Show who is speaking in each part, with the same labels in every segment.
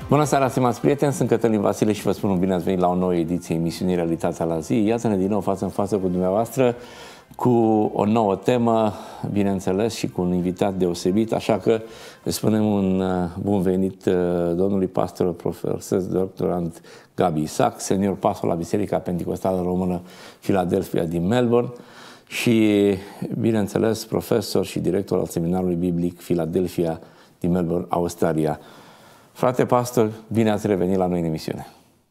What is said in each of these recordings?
Speaker 1: Bună seara, stimați prieteni, sunt Cătălin Vasile și vă spun un bine ați venit la o nouă ediție emisiunii Realitatea la zi. Iată-ne din nou față în față cu dumneavoastră cu o nouă temă, bineînțeles, și cu un invitat deosebit, așa că îi spunem un bun venit domnului pastor, profesor, doctorand Gabi Isaac, senior pastor la Biserica Pentecostală Română Philadelphia din Melbourne și, bineînțeles, profesor și director al Seminarului Biblic Philadelphia din Melbourne, Australia. Frate pastor, bine ați revenit la noi în emisiune.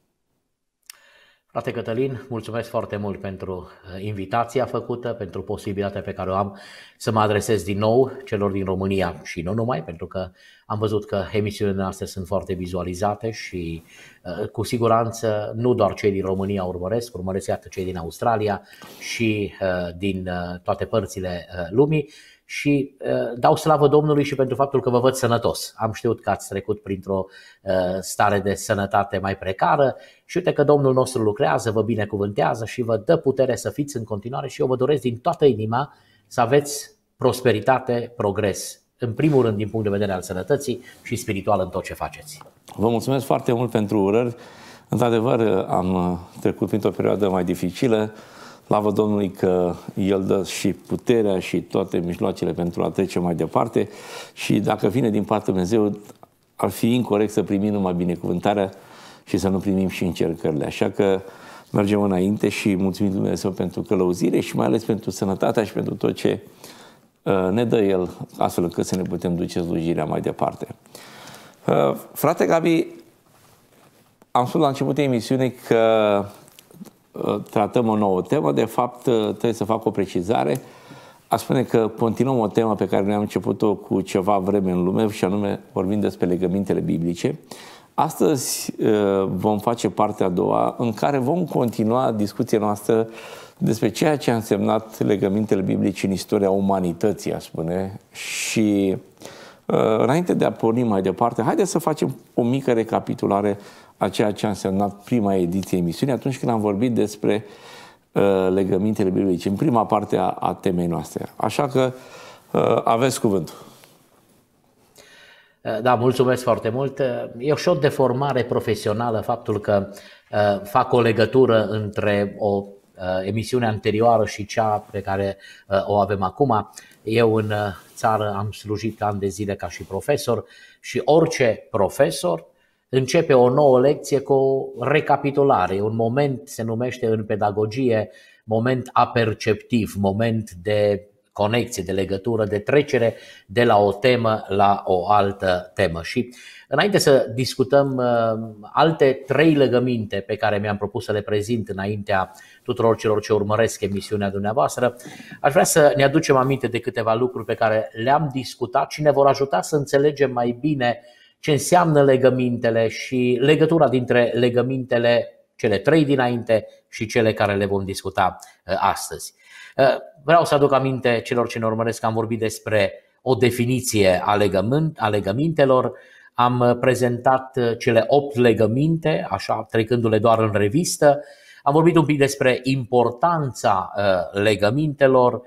Speaker 2: Frate Cătălin, mulțumesc foarte mult pentru invitația făcută, pentru posibilitatea pe care o am să mă adresez din nou celor din România și nu numai, pentru că am văzut că emisiunile noastre sunt foarte vizualizate și cu siguranță nu doar cei din România urmăresc iată cei din Australia și din toate părțile lumii. Și dau slavă Domnului și pentru faptul că vă văd sănătos. Am știut că ați trecut printr-o stare de sănătate mai precară și uite că Domnul nostru lucrează, vă binecuvântează și vă dă putere să fiți în continuare și eu vă doresc din toată inima să aveți prosperitate, progres. În primul rând din punct de vedere al sănătății și spiritual în tot ce faceți.
Speaker 1: Vă mulțumesc foarte mult pentru urări. Într-adevăr am trecut printr-o perioadă mai dificilă. Slavă Domnului că El dă și puterea și toate mijloacele pentru a trece mai departe și dacă vine din partea Dumnezeu, ar fi incorect să primim numai binecuvântarea și să nu primim și încercările. Așa că mergem înainte și mulțumim Dumnezeu pentru călăuzire și mai ales pentru sănătatea și pentru tot ce ne dă El, astfel încât să ne putem duce slujirea mai departe. Frate Gabi, am spus la începutul emisiunii că tratăm o nouă temă, de fapt trebuie să fac o precizare. Aș spune că continuăm o temă pe care noi am început-o cu ceva vreme în lume și anume vorbim despre legămintele biblice. Astăzi vom face partea a doua în care vom continua discuția noastră despre ceea ce a însemnat legămintele biblice în istoria umanității, aș spune. Și înainte de a porni mai departe, haideți să facem o mică recapitulare a ceea ce a însemnat prima ediție emisiunii atunci când am vorbit despre legămintele biblice, în prima parte a temei noastre. Așa că aveți cuvântul.
Speaker 2: Da, mulțumesc foarte mult. E și o deformare profesională faptul că fac o legătură între o emisiune anterioară și cea pe care o avem acum. Eu în țară am slujit ani de zile ca și profesor și orice profesor începe o nouă lecție cu o recapitulare. Un moment se numește în pedagogie moment aperceptiv, moment de conexie, de legătură, de trecere de la o temă la o altă temă. Și înainte să discutăm alte 3 legăminte pe care mi-am propus să le prezint înaintea tuturor celor ce urmăresc emisiunea dumneavoastră, aș vrea să ne aducem aminte de câteva lucruri pe care le-am discutat și ne vor ajuta să înțelegem mai bine ce înseamnă legămintele și legătura dintre legămintele cele 3 dinainte și cele care le vom discuta astăzi. Vreau să aduc aminte celor ce ne urmăresc că am vorbit despre o definiție a legămintelor. Am prezentat cele 8 legăminte, așa trecându-le doar în revistă. Am vorbit un pic despre importanța legămintelor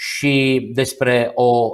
Speaker 2: și despre o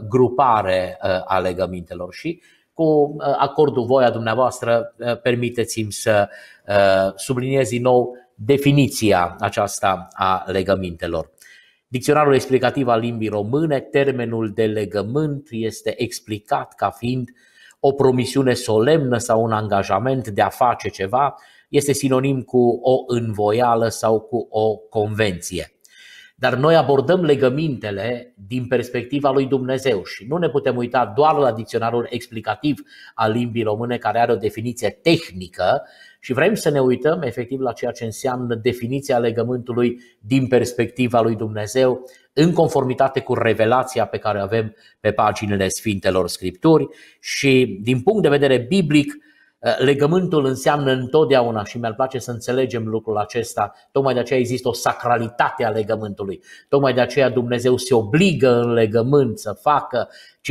Speaker 2: grupare a legămintelor și cu acordul voia dumneavoastră, permiteți-mi să subliniez din nou definiția aceasta a legămintelor. Dicționarul explicativ al limbii române, termenul de legământ este explicat ca fiind o promisiune solemnă sau un angajament de a face ceva, este sinonim cu o învoială sau cu o convenție. Dar noi abordăm legămintele din perspectiva lui Dumnezeu și nu ne putem uita doar la dicționarul explicativ al limbii române care are o definiție tehnică și vrem să ne uităm efectiv la ceea ce înseamnă definiția legământului din perspectiva lui Dumnezeu în conformitate cu revelația pe care o avem pe paginile Sfintelor Scripturi și din punct de vedere biblic legământul înseamnă întotdeauna, și mi-ar place să înțelegem lucrul acesta, tocmai de aceea există o sacralitate a legământului, tocmai de aceea Dumnezeu se obligă în legământ să facă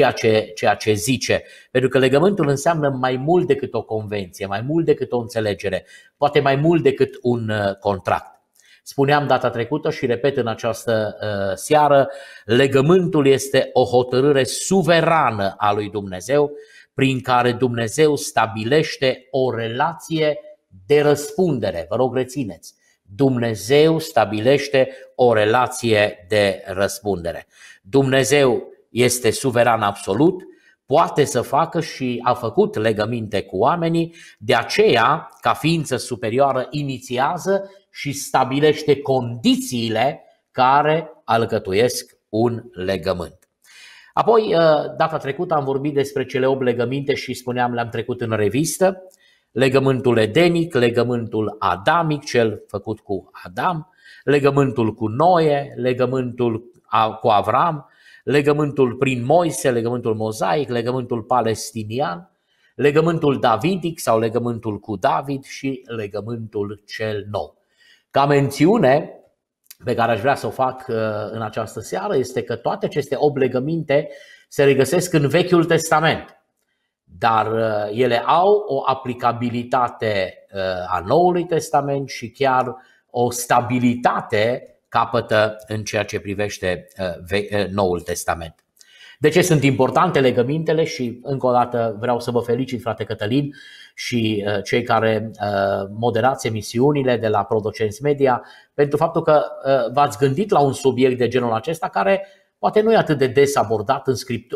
Speaker 2: ceea ce zice, pentru că legământul înseamnă mai mult decât o convenție, mai mult decât o înțelegere, poate mai mult decât un contract. Spuneam data trecută și repet în această seară, legământul este o hotărâre suverană a lui Dumnezeu prin care Dumnezeu stabilește o relație de răspundere. Vă rog, rețineți. Dumnezeu stabilește o relație de răspundere. Dumnezeu este suveran absolut, poate să facă și a făcut legăminte cu oamenii, de aceea, ca ființă superioară, inițiază și stabilește condițiile care alcătuiesc un legământ. Apoi, data trecută am vorbit despre cele 8 legăminte și spuneam, le-am trecut în revistă. Legământul edenic, legământul adamic, cel făcut cu Adam, legământul cu Noe, legământul cu Avram, legământul prin Moise, legământul mozaic, legământul palestinian, legământul davidic sau legământul cu David și legământul cel nou. Ca mențiune pe care aș vrea să o fac în această seară este că toate aceste 8 legăminte se regăsesc în Vechiul Testament, dar ele au o aplicabilitate a Noului Testament și chiar o stabilitate capătă în ceea ce privește Noul Testament. De ce sunt importante legămintele? Și încă o dată vreau să vă felicit, frate Cătălin, și cei care moderați emisiunile de la Prodocenți Media, pentru faptul că v-ați gândit la un subiect de genul acesta care poate nu e atât de des abordat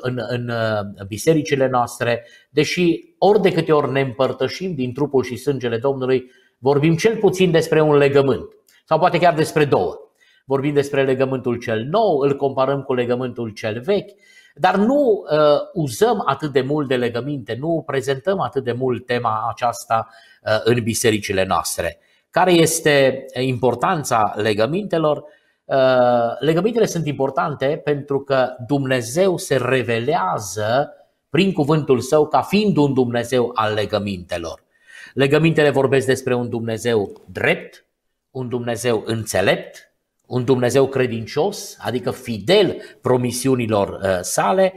Speaker 2: în bisericile noastre, deși ori de câte ori ne împărtășim din trupul și sângele Domnului, vorbim cel puțin despre un legământ, sau poate chiar despre două. Vorbim despre legământul cel nou, îl comparăm cu legământul cel vechi, dar nu uzăm atât de mult de legăminte, nu prezentăm atât de mult tema aceasta în bisericile noastre. Care este importanța legămintelor? Legămintele sunt importante pentru că Dumnezeu se revelează prin cuvântul Său ca fiind un Dumnezeu al legămintelor. Legămintele vorbesc despre un Dumnezeu drept, un Dumnezeu înțelept, un Dumnezeu credincios, adică fidel promisiunilor sale,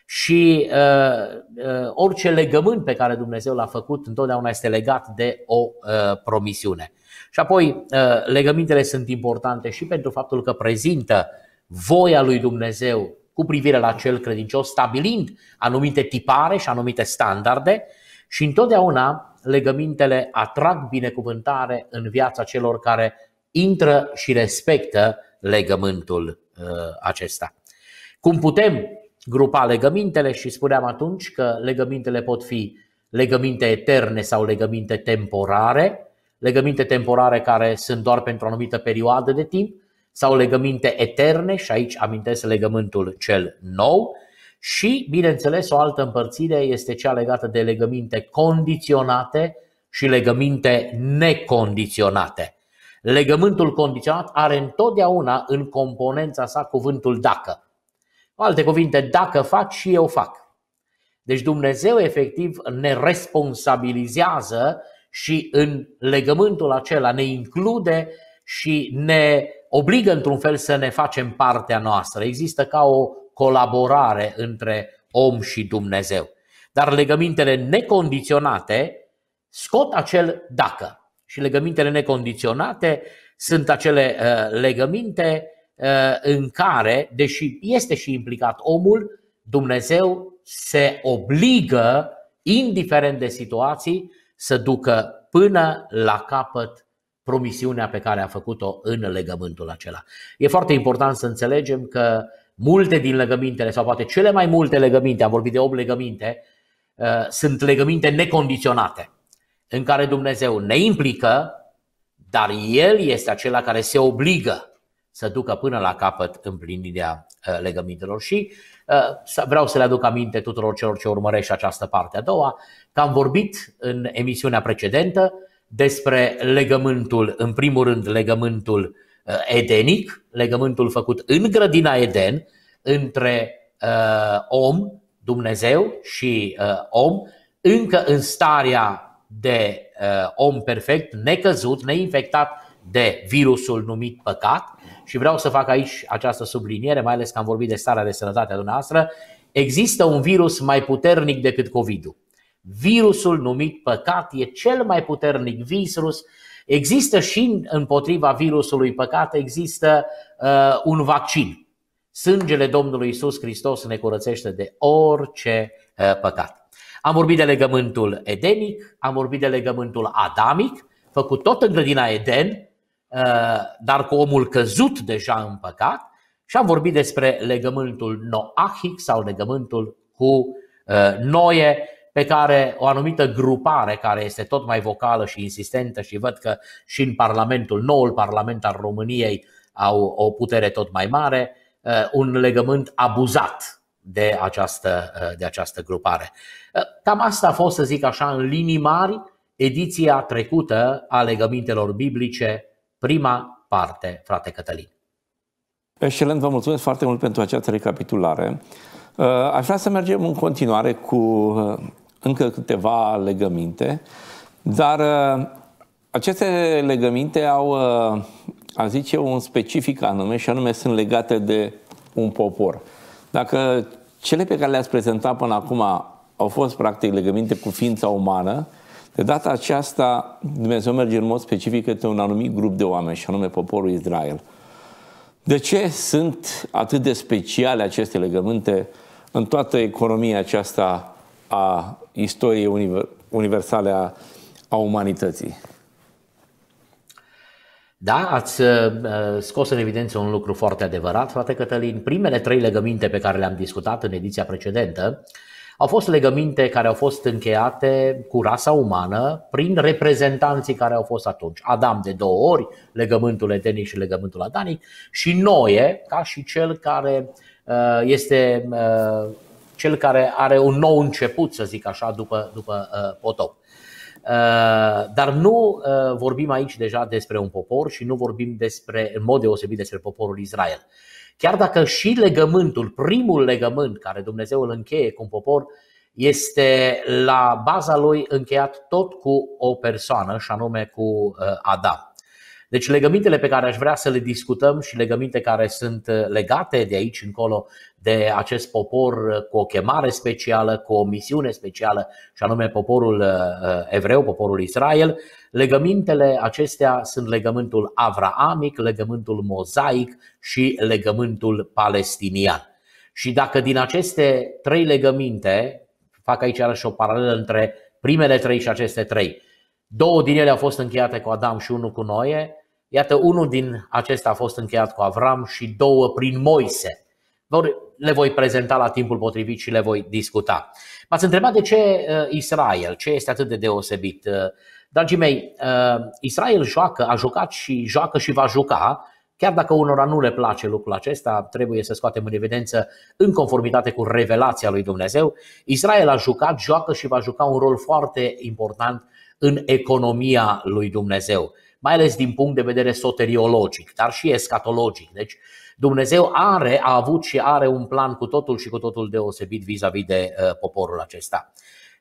Speaker 2: și orice legământ pe care Dumnezeu l-a făcut întotdeauna este legat de o promisiune. Și apoi legămintele sunt importante și pentru faptul că prezintă voia lui Dumnezeu cu privire la cel credincios, stabilind anumite tipare și anumite standarde, și întotdeauna legămintele atrag binecuvântare în viața celor care intră și respectă legământul acesta. Cum putem grupa legămintele? Și spuneam atunci că legămintele pot fi legăminte eterne sau legăminte temporare, legăminte temporare care sunt doar pentru o anumită perioadă de timp, sau legăminte eterne, și aici amintesc legământul cel nou, și, bineînțeles, o altă împărțire este cea legată de legăminte condiționate și legăminte necondiționate. Legământul condiționat are întotdeauna în componența sa cuvântul dacă. Cu alte cuvinte, dacă faci și eu fac. Deci Dumnezeu efectiv ne responsabilizează și în legământul acela ne include și ne obligă într-un fel să ne facem partea noastră. Există ca o colaborare între om și Dumnezeu. Dar legămintele necondiționate scot acel dacă. Și legămintele necondiționate sunt acele legăminte în care, deși este și implicat omul, Dumnezeu se obligă, indiferent de situații, să ducă până la capăt promisiunea pe care a făcut-o în legământul acela. E foarte important să înțelegem că multe din legămintele, sau poate cele mai multe legăminte, am vorbit de 8 legăminte, sunt legăminte necondiționate, în care Dumnezeu ne implică, dar El este acela care se obligă să ducă până la capăt împlinirea legămintelor. Și vreau să le aduc aminte tuturor celor ce urmărește această parte a doua, că am vorbit în emisiunea precedentă despre legământul, în primul rând legământul edenic, legământul făcut în grădina Eden între om, Dumnezeu și om, încă în starea de om perfect, necăzut, neinfectat de virusul numit păcat. Și vreau să fac aici această subliniere, mai ales că am vorbit de starea de sănătate a dumneavoastră. Există un virus mai puternic decât COVID-ul. Virusul numit păcat e cel mai puternic virus. Există și împotriva virusului păcat, există un vaccin. Sângele Domnului Iisus Hristos ne curățește de orice păcat. Am vorbit de legământul edenic, am vorbit de legământul adamic, făcut tot în grădina Eden, dar cu omul căzut deja în păcat, și am vorbit despre legământul noahic sau legământul cu Noe, pe care o anumită grupare care este tot mai vocală și insistentă, și văd că și în noul Parlament al României au o putere tot mai mare, un legământ abuzat de această grupare. Cam asta a fost, să zic așa, în linii mari, ediția trecută a legămintelor biblice, prima parte, frate Cătălin.
Speaker 1: Excelent, vă mulțumesc foarte mult pentru această recapitulare. Aș vrea să mergem în continuare cu încă câteva legăminte, dar aceste legăminte au, a zice, un specific anume, și anume sunt legate de un popor. Dacă cele pe care le-ați prezentat până acum au fost practic legăminte cu ființa umană, de data aceasta Dumnezeu merge în mod specific către un anumit grup de oameni, și anume poporul Israel. De ce sunt atât de speciale aceste legăminte în toată economia aceasta a istoriei universale a umanității?
Speaker 2: Da, ați scos în evidență un lucru foarte adevărat, frate Cătălin. Primele 3 legăminte pe care le-am discutat în ediția precedentă au fost legăminte care au fost încheiate cu rasa umană prin reprezentanții care au fost atunci. Adam de 2 ori, legământul edenic și legământul adamic, și Noe ca și cel care este cel care are un nou început, să zic așa, după potop. Dar nu vorbim aici deja despre un popor și nu vorbim în mod deosebit despre poporul Israel. Chiar dacă și legământul, primul legământ care Dumnezeu îl încheie cu un popor, este la baza lui încheiat tot cu o persoană, și anume cu Adam. Deci legămintele pe care aș vrea să le discutăm și legăminte care sunt legate de aici încolo de acest popor cu o chemare specială, cu o misiune specială, și anume poporul evreu, poporul Israel, legămintele acestea sunt legământul avraamic, legământul mozaic și legământul palestinian. Și dacă din aceste 3 legăminte, fac aici iarăși o paralelă între primele 3 și aceste 3, 2 din ele au fost încheiate cu Adam și 1 cu Noe, iată, unul din acestea a fost încheiat cu Avram și 2 prin Moise. Le voi prezenta la timpul potrivit și le voi discuta. M-ați întrebat de ce Israel, ce este atât de deosebit. Dragii mei, Israel a jucat și joacă și va juca, chiar dacă unora nu le place lucrul acesta, trebuie să scoatem în evidență în conformitate cu revelația lui Dumnezeu. Israel a jucat, joacă și va juca un rol foarte important în economia lui Dumnezeu, mai ales din punct de vedere soteriologic, dar și escatologic. Deci Dumnezeu a avut și are un plan cu totul și cu totul deosebit vis-a-vis de poporul acesta.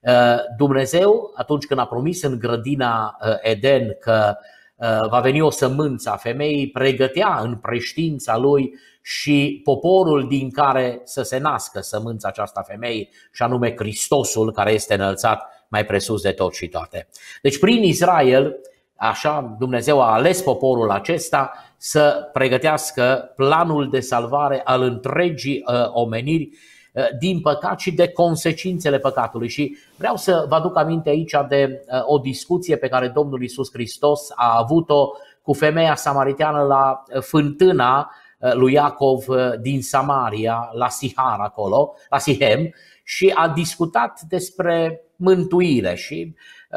Speaker 2: Dumnezeu, atunci când a promis în grădina Eden că va veni o sămânță a femeii, pregătea în preștiința lui și poporul din care să se nască sămânța aceasta femeii, și anume Hristosul, care este înălțat mai presus de tot și toate. Deci prin Israel, așa, Dumnezeu a ales poporul acesta să pregătească planul de salvare al întregii omeniri din păcat și de consecințele păcatului. Și vreau să vă aduc aminte aici de o discuție pe care Domnul Iisus Hristos a avut-o cu femeia samariteană la fântâna lui Iacov din Samaria, la Sihar acolo, la Sihem, și a discutat despre mântuire și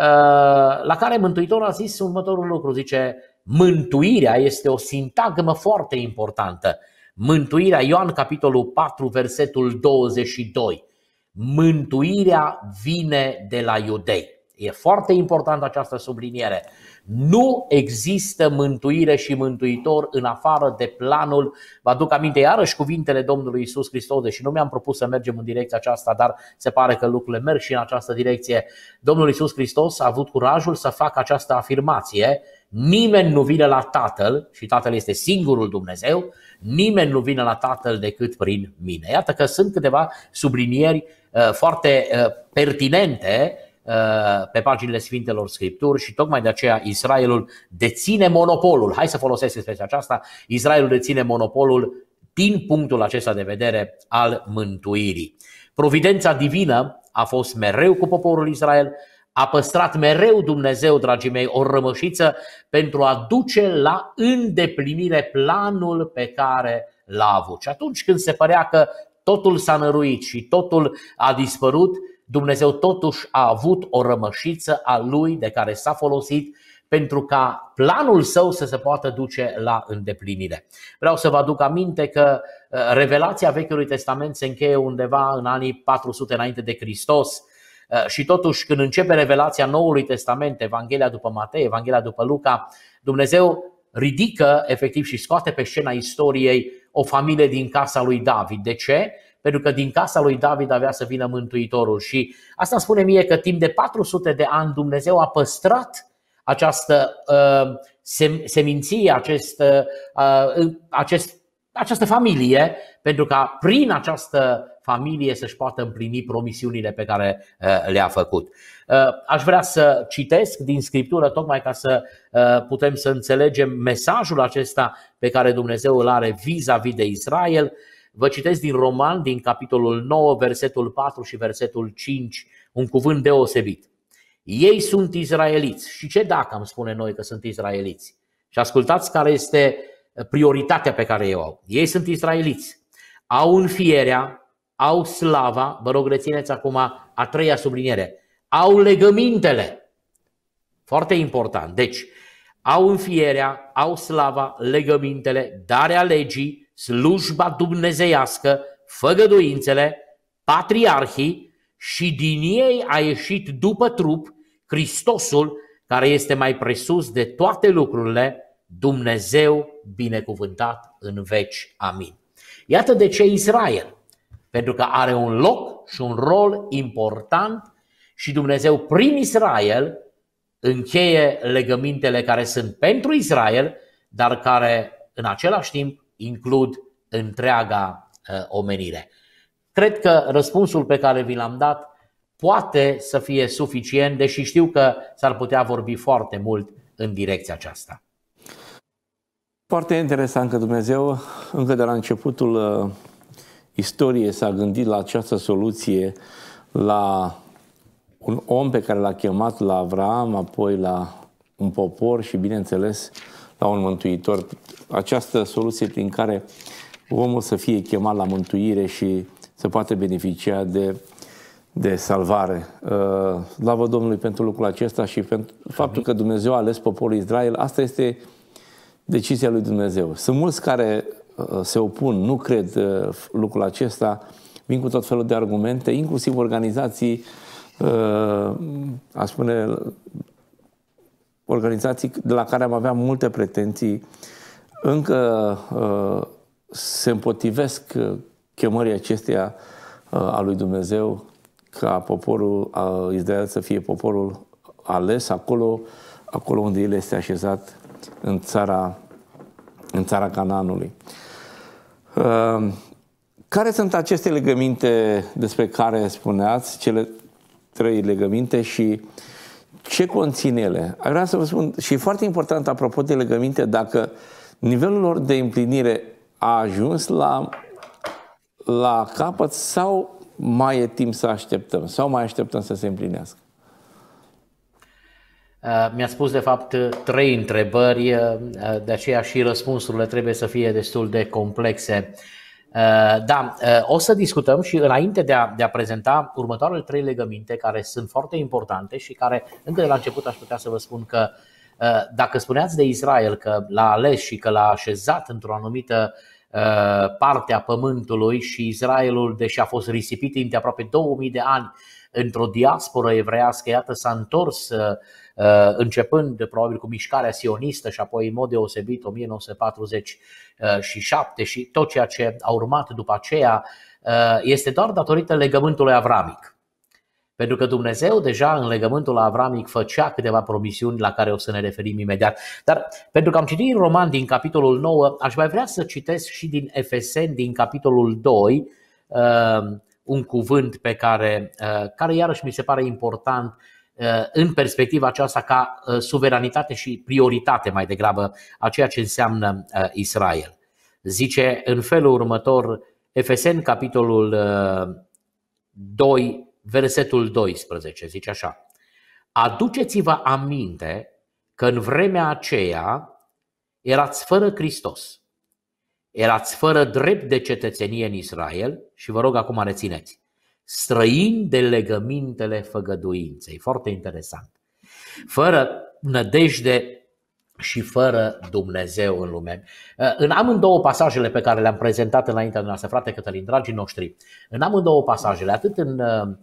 Speaker 2: la care Mântuitorul a zis următorul lucru, zice: mântuirea este o sintagmă foarte importantă. Mântuirea, Ioan capitolul 4, versetul 22. Mântuirea vine de la iudei. E foarte importantă această subliniere. Nu există mântuire și mântuitor în afară de planul. Vă aduc aminte iarăși cuvintele Domnului Iisus Hristos, deși nu mi-am propus să mergem în direcția aceasta, dar se pare că lucrurile merg și în această direcție. Domnul Iisus Hristos a avut curajul să facă această afirmație: nimeni nu vine la Tatăl, și Tatăl este singurul Dumnezeu, nimeni nu vine la Tatăl decât prin mine. Iată că sunt câteva sublinieri foarte pertinente pe paginile Sfintelor Scripturi și tocmai de aceea Israelul deține monopolul. Hai să folosesc expresia aceasta: Israelul deține monopolul din punctul acesta de vedere al mântuirii. Providența divină a fost mereu cu poporul Israel, a păstrat mereu Dumnezeu, dragii mei, o rămășiță pentru a duce la îndeplinire planul pe care l-a avut. Și atunci când se părea că totul s-a năruit și totul a dispărut, Dumnezeu totuși a avut o rămășiță a Lui de care s-a folosit pentru ca planul Său să se poată duce la îndeplinire. Vreau să vă aduc aminte că revelația Vechiului Testament se încheie undeva în anii 400 înainte de Hristos și totuși când începe revelația Noului Testament, Evanghelia după Matei, Evanghelia după Luca, Dumnezeu ridică efectiv și scoate pe scena istoriei o familie din casa lui David. De ce? Pentru că din casa lui David avea să vină Mântuitorul și asta spune mie că timp de 400 de ani Dumnezeu a păstrat această seminție, această familie, pentru ca prin această familie să-și poată împlini promisiunile pe care le-a făcut. Aș vrea să citesc din Scriptură tocmai ca să putem să înțelegem mesajul acesta pe care Dumnezeu îl are vis-a-vis de Israel. Vă citesc din Roman, din capitolul 9, versetul 4 și versetul 5, un cuvânt deosebit. Ei sunt izraeliți. Și ce dacă îmi spune noi că sunt izraeliți? Și ascultați care este prioritatea pe care eu au. Ei sunt izraeliți. Au înfierea, au slava, vă rog rețineți acum a treia subliniere, au legămintele. Foarte important. Deci, au înfierea, au slava, legămintele, darea legii, slujba dumnezeiască, făgăduințele, patriarhii și din ei a ieșit după trup Hristosul, care este mai presus de toate lucrurile, Dumnezeu binecuvântat în veci. Amin. Iată de ce Israel, pentru că are un loc și un rol important și Dumnezeu prin Israel încheie legămintele care sunt pentru Israel, dar care în același timp includ întreaga omenire. Cred că răspunsul pe care vi l-am dat poate să fie suficient, deși știu că s-ar putea vorbi foarte mult în direcția aceasta.
Speaker 1: Foarte interesant că Dumnezeu, încă de la începutul istoriei, s-a gândit la această soluție, la un om pe care l-a chemat la Avram, apoi la un popor și, bineînțeles, la un mântuitor. Această soluție prin care omul să fie chemat la mântuire și să poate beneficia de salvare. Slavă Domnului pentru lucrul acesta și pentru faptul că Dumnezeu a ales poporul Israel. Asta este decizia lui Dumnezeu. Sunt mulți care se opun, nu cred lucrul acesta, vin cu tot felul de argumente, inclusiv organizații, organizații de la care am avea multe pretenții, încă se împotrivesc chemării acesteia a lui Dumnezeu ca poporul Israel să fie poporul ales acolo unde el este așezat în țara Canaanului. Care sunt aceste legăminte despre care spuneați, cele 3 legăminte și ce conțin ele? Aș vrea să vă spun, și foarte important apropo de legăminte, dacă nivelul lor de împlinire a ajuns la capăt sau mai e timp să așteptăm, sau mai așteptăm să se împlinească?
Speaker 2: Mi-a spus de fapt 3 întrebări, de aceea și răspunsurile trebuie să fie destul de complexe. Da, o să discutăm și înainte de a prezenta următoarele 3 legăminte care sunt foarte importante și care încă de la început aș putea să vă spun că dacă spuneați de Israel că l-a ales și că l-a așezat într-o anumită parte a pământului și Israelul, deși a fost risipit timp de aproape 2000 de ani într-o diasporă evreiască, iată s-a întors începând probabil cu mișcarea sionistă și apoi în mod deosebit 1947 și tot ceea ce a urmat după aceea este doar datorită legământului avramic. Pentru că Dumnezeu deja în legământul avramic făcea câteva promisiuni la care o să ne referim imediat. Dar pentru că am citit în Roman din capitolul 9, aș mai vrea să citesc și din Efeseni din capitolul 2 un cuvânt pe care iarăși mi se pare important în perspectiva aceasta ca suveranitate și prioritate mai degrabă a ceea ce înseamnă Israel. Zice în felul următor Efeseni capitolul 2, versetul 12, zice așa: aduceți-vă aminte că în vremea aceea erați fără Hristos, erați fără drept de cetățenie în Israel și vă rog acum rețineți, străini de legămintele făgăduinței. Foarte interesant. Fără nădejde și fără Dumnezeu în lume. În amândouă pasajele pe care le-am prezentat înaintea noastră, frate Cătălin, dragii noștri, în amândouă pasajele, atât în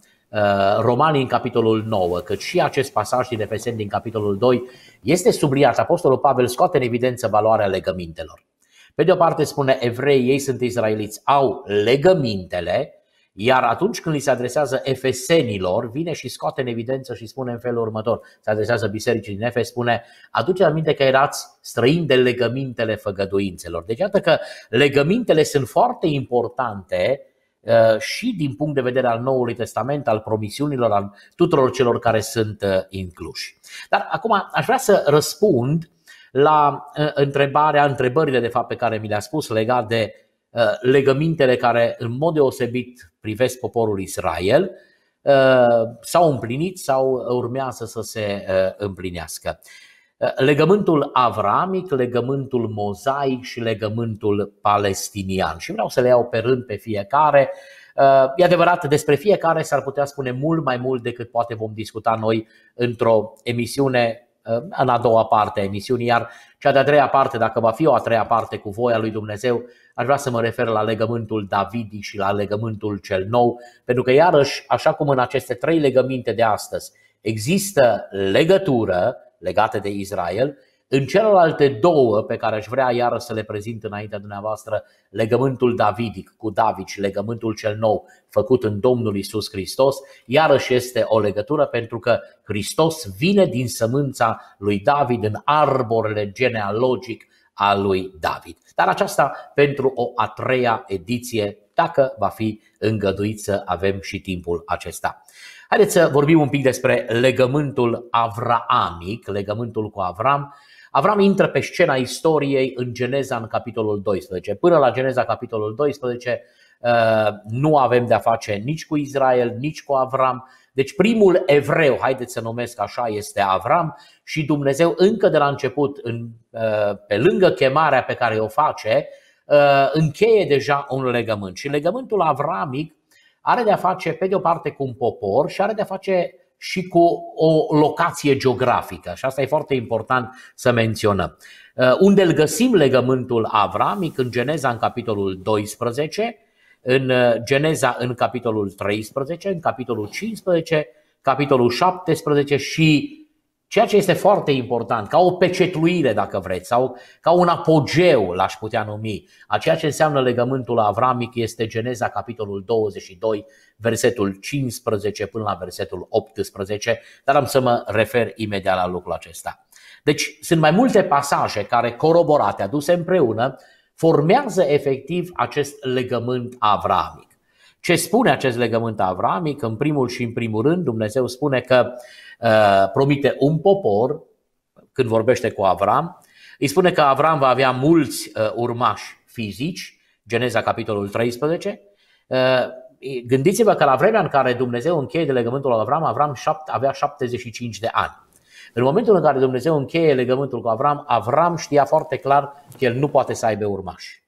Speaker 2: Romani în capitolul 9, cât și acest pasaj din Efeseni din capitolul 2, este subliniat. Apostolul Pavel scoate în evidență valoarea legămintelor. Pe de o parte spune evrei, ei sunt izraeliți, au legămintele, iar atunci când li se adresează efesenilor, vine și scoate în evidență și spune în felul următor. Se adresează bisericii din Efes, spune: aduceți aminte că erați străini de legămintele făgăduințelor. Deci iată că legămintele sunt foarte importante și din punct de vedere al Noului Testament, al promisiunilor, al tuturor celor care sunt incluși. Dar acum aș vrea să răspund la întrebările de fapt pe care mi le-a spus legat de legămintele care în mod deosebit privesc poporul Israel, s-au împlinit sau urmează să se împlinească. Legământul avramic, legământul mozaic și legământul palestinian. Și vreau să le iau pe rând pe fiecare. E adevărat, despre fiecare s-ar putea spune mult mai mult decât poate vom discuta noi într-o emisiune, în a doua parte a emisiunii, iar cea de-a treia parte, dacă va fi o a treia parte cu voia lui Dumnezeu, aș vrea să mă refer la legământul davidic și la legământul cel nou, pentru că iarăși, așa cum în aceste trei legăminte de astăzi există legătură legate de Israel, în celelalte două pe care aș vrea iară să le prezint înaintea dumneavoastră, legământul davidic cu David și legământul cel nou făcut în Domnul Iisus Hristos, iarăși este o legătură, pentru că Hristos vine din sămânța lui David în arborele genealogic al lui David. Dar aceasta pentru o a treia ediție, dacă va fi îngăduit să avem și timpul acesta. Haideți să vorbim un pic despre legământul avraamic, legământul cu Avram. Avram intră pe scena istoriei în Geneza în capitolul 12. Până la Geneza capitolul 12 nu avem de-a face nici cu Israel, nici cu Avram. Deci primul evreu, haideți să numesc așa, este Avram și Dumnezeu încă de la început, pe lângă chemarea pe care o face, încheie deja un legământ. Și legământul avramic are de-a face pe de o parte cu un popor și are de-a face și cu o locație geografică. Și asta e foarte important să menționăm. Unde îl găsim legământul avramic? În Geneza în capitolul 12, în Geneza în capitolul 13, în capitolul 15, capitolul 17 și ceea ce este foarte important, ca o pecetluire dacă vreți, sau ca un apogeu l-aș putea numi, a ceea ce înseamnă legământul avramic este Geneza capitolul 22, versetul 15 până la versetul 18, dar am să mă refer imediat la lucrul acesta. Deci sunt mai multe pasaje care, coroborate, aduse împreună, formează efectiv acest legământ avramic. Ce spune acest legământ avramic? În primul și în primul rând, Dumnezeu spune că promite un popor, când vorbește cu Avram, îi spune că Avram va avea mulți urmași fizici, Geneza capitolul 13. Gândiți-vă că la vremea în care Dumnezeu încheie de legământul cu Avram, Avram avea 75 de ani. În momentul în care Dumnezeu încheie legământul cu Avram, Avram știa foarte clar că el nu poate să aibă urmași.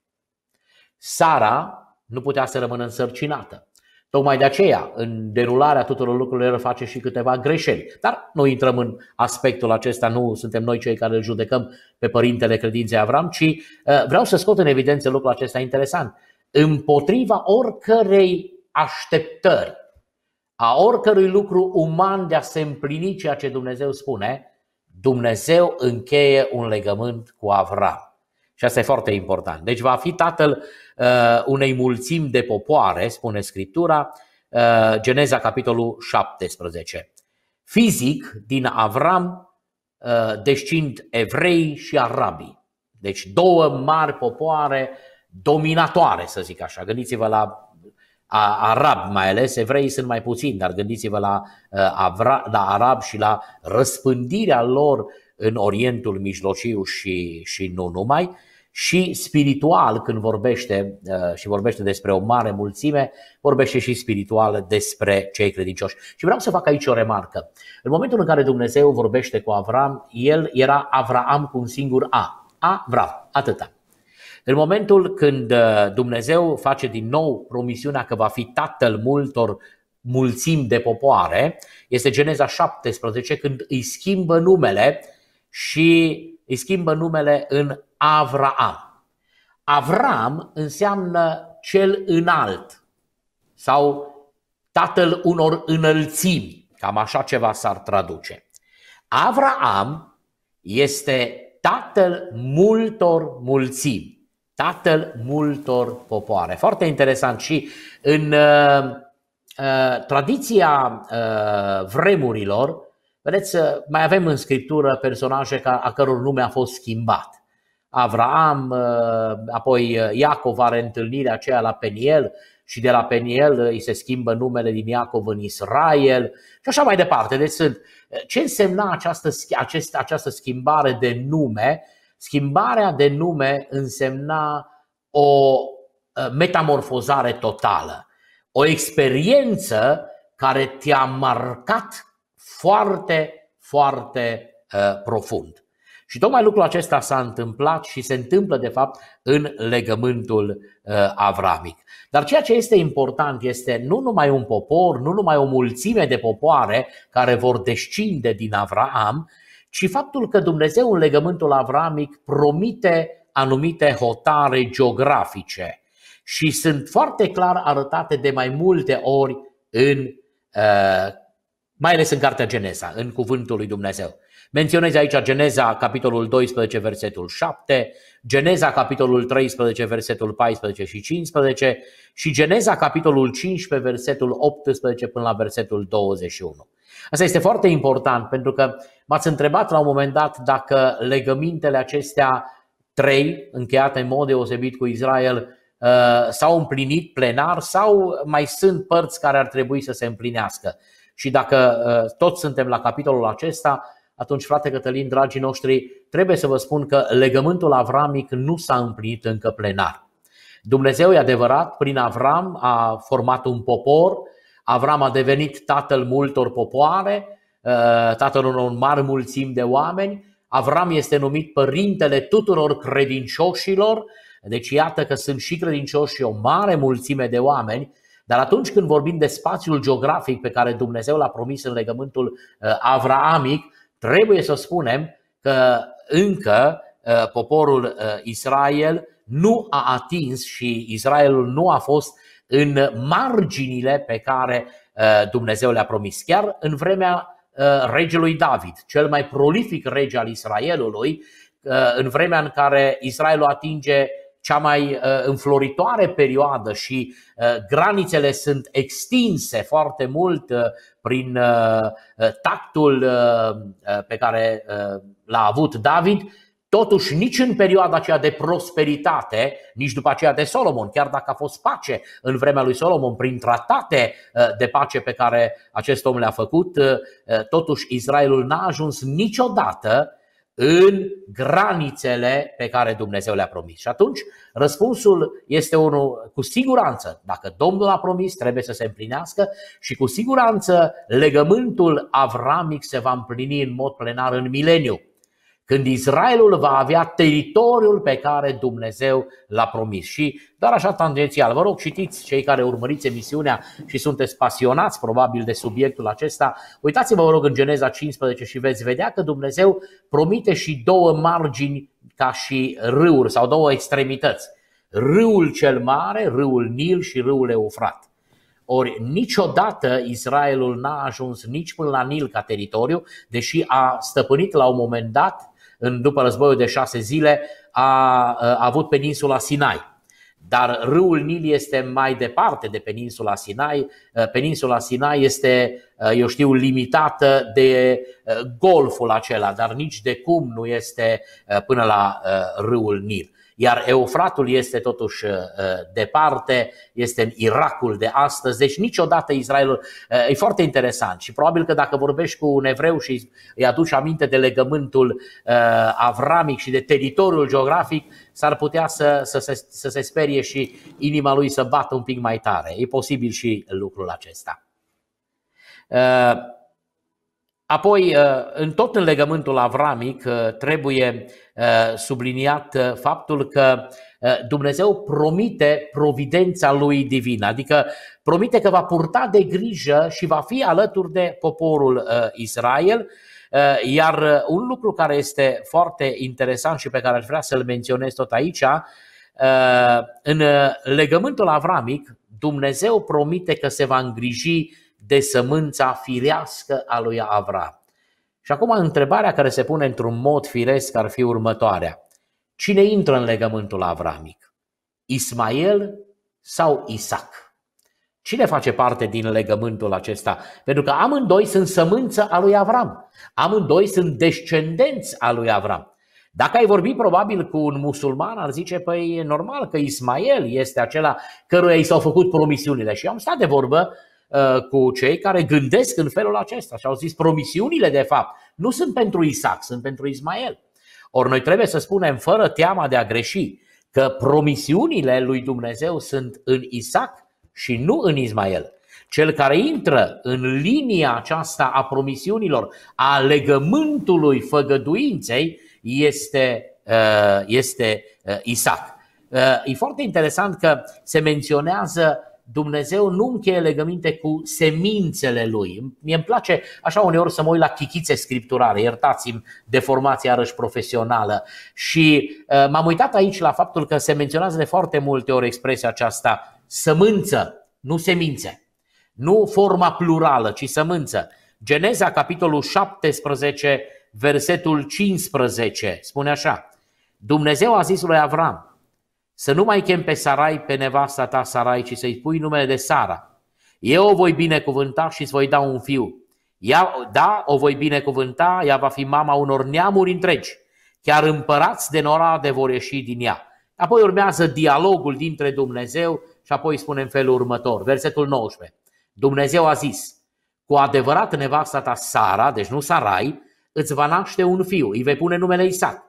Speaker 2: Sara nu putea să rămână însărcinată. Tocmai de aceea, în derularea tuturor lucrurilor, face și câteva greșeli. Dar nu intrăm în aspectul acesta, nu suntem noi cei care îl judecăm pe părintele credinței Avram, ci vreau să scot în evidență lucrul acesta interesant. Împotriva oricărei așteptări, a oricărui lucru uman de a se împlini ceea ce Dumnezeu spune, Dumnezeu încheie un legământ cu Avram. Și asta e foarte important. Deci va fi tatăl unei mulțimi de popoare, spune Scriptura, Geneza capitolul 17. Fizic, din Avram descind evrei și arabii. Deci două mari popoare dominatoare, să zic așa. Gândiți-vă la arabi mai ales, evreii sunt mai puțini, dar gândiți-vă la arabi și la răspândirea lor în Orientul Mijlociu și nu numai. și spiritual când vorbește și vorbește despre o mare mulțime, vorbește și spiritual despre cei credincioși. Și vreau să fac aici o remarcă. În momentul în care Dumnezeu vorbește cu Avram, el era Avraam cu un singur A. Avram, atâta. În momentul când Dumnezeu face din nou promisiunea că va fi tatăl multor mulțimi de popoare, este Geneza 17, când îi schimbă numele și îi schimbă numele în Avraam. Avram înseamnă cel înalt sau tatăl unor înălțimi, cam așa ceva s-ar traduce. Avraam este tatăl multor mulțimi, tatăl multor popoare. Foarte interesant și în tradiția vremurilor, vedeți, mai avem în Scriptură personaje a căror nume a fost schimbat. Avraam, apoi Iacov are întâlnirea aceea la Peniel și de la Peniel îi se schimbă numele din Iacov în Israel și așa mai departe. Deci ce însemna această schimbare de nume? Schimbarea de nume însemna o metamorfozare totală, o experiență care te-a marcat foarte, foarte profund. Și tocmai lucrul acesta s-a întâmplat și se întâmplă de fapt în legământul avramic. Dar ceea ce este important este nu numai un popor, nu numai o mulțime de popoare care vor descinde din Avraam, ci faptul că Dumnezeu în legământul avramic promite anumite hotare geografice și sunt foarte clar arătate de mai multe ori mai ales în cartea Geneza, în cuvântul lui Dumnezeu. Menționez aici Geneza, capitolul 12, versetul 7, Geneza, capitolul 13, versetul 14 și 15 și Geneza, capitolul 15, versetul 18 până la versetul 21. Asta este foarte important pentru că m-ați întrebat la un moment dat dacă legămintele acestea trei, încheiate în mod deosebit cu Israel, s-au împlinit plenar sau mai sunt părți care ar trebui să se împlinească. Și dacă toți suntem la capitolul acesta, atunci, frate Cătălin, dragii noștri, trebuie să vă spun că legământul avramic nu s-a împlinit încă plenar. Dumnezeu, e adevărat, prin Avram a format un popor, Avram a devenit tatăl multor popoare, tatăl unor mari mulțimi de oameni, Avram este numit părintele tuturor credincioșilor, deci iată că sunt și credincioși și o mare mulțime de oameni. Dar atunci când vorbim de spațiul geografic pe care Dumnezeu l-a promis în legământul avraamic, trebuie să spunem că încă poporul Israel nu a atins și Israelul nu a fost în marginile pe care Dumnezeu le-a promis. Chiar în vremea regelui David, cel mai prolific rege al Israelului, în vremea în care Israelul atinge cea mai înfloritoare perioadă și granițele sunt extinse foarte mult prin tactul pe care l-a avut David, totuși nici în perioada aceea de prosperitate, nici după aceea de Solomon, chiar dacă a fost pace în vremea lui Solomon prin tratate de pace pe care acest om le-a făcut, totuși Israelul n-a ajuns niciodată în granițele pe care Dumnezeu le-a promis. Și atunci răspunsul este unul cu siguranță. Dacă Domnul a promis, trebuie să se împlinească și cu siguranță legământul avramic se va împlini în mod plenar în mileniu, când Israelul va avea teritoriul pe care Dumnezeu l-a promis. Și doar așa tangențial, vă rog, citiți, cei care urmăriți emisiunea și sunteți pasionați probabil de subiectul acesta, uitați-vă, vă rog, în Geneza 15 și veți vedea că Dumnezeu promite și două margini ca și râuri sau două extremități. Râul cel mare, râul Nil și râul Eufrat. Ori niciodată Israelul n-a ajuns nici până la Nil ca teritoriu, deși a stăpânit la un moment dat, după războiul de 6 zile, a avut peninsula Sinai. Dar râul Nil este mai departe de peninsula Sinai. Peninsula Sinai este, eu știu, limitată de golful acela, dar nici de cum nu este până la râul Nil. iar Eufratul este totuși departe, este în Irakul de astăzi, deci niciodată Israelul, e foarte interesant și probabil că dacă vorbești cu un evreu și îi aduci aminte de legământul avramic și de teritoriul geografic, s-ar putea să se sperie și inima lui să bată un pic mai tare. E posibil și lucrul acesta. Apoi, tot în legământul avramic, trebuie subliniat faptul că Dumnezeu promite providența lui divină, adică promite că va purta de grijă și va fi alături de poporul Israel. Iar un lucru care este foarte interesant și pe care aș vrea să-l menționez tot aici, în legământul avramic, Dumnezeu promite că se va îngriji de sămânța firească a lui Avram. Și acum întrebarea care se pune într-un mod firesc ar fi următoarea. Cine intră în legământul avramic? Ismael sau Isaac? Cine face parte din legământul acesta? Pentru că amândoi sunt sămânță a lui Avram. Amândoi sunt descendenți a lui Avram. Dacă ai vorbi probabil cu un musulman, ar zice, păi e normal că Ismael este acela căruia i s-au făcut promisiunile. Și am stat de vorbă cu cei care gândesc în felul acesta și au zis promisiunile de fapt nu sunt pentru Isaac, sunt pentru Ismael. Ori noi trebuie să spunem fără teama de a greși că promisiunile lui Dumnezeu sunt în Isaac și nu în Ismael. Cel care intră în linia aceasta a promisiunilor, a legământului făgăduinței este Isaac. E foarte interesant că se menționează Dumnezeu nu încheie legăminte cu semințele lui. Mie îmi place așa uneori să mă uit la chichițe scripturale, iertați-mi deformația iarăși profesională. Și m-am uitat aici la faptul că se menționează de foarte multe ori expresia aceasta sămânță, nu semințe. Nu forma plurală, ci sămânță. Geneza, capitolul 17, versetul 15, spune așa: Dumnezeu a zis lui Avram să nu mai chem pe Sarai, pe nevasta ta Sarai, ci să-i pui numele de Sara. Eu o voi binecuvânta și îți voi da un fiu. O voi binecuvânta, ea va fi mama unor neamuri întregi. Chiar împărați de norade vor ieși din ea. Apoi urmează dialogul dintre Dumnezeu și apoi spune în felul următor, versetul 19. Dumnezeu a zis, cu adevărat nevasta ta Sara, deci nu Sarai, îți va naște un fiu, îi vei pune numele Isaac.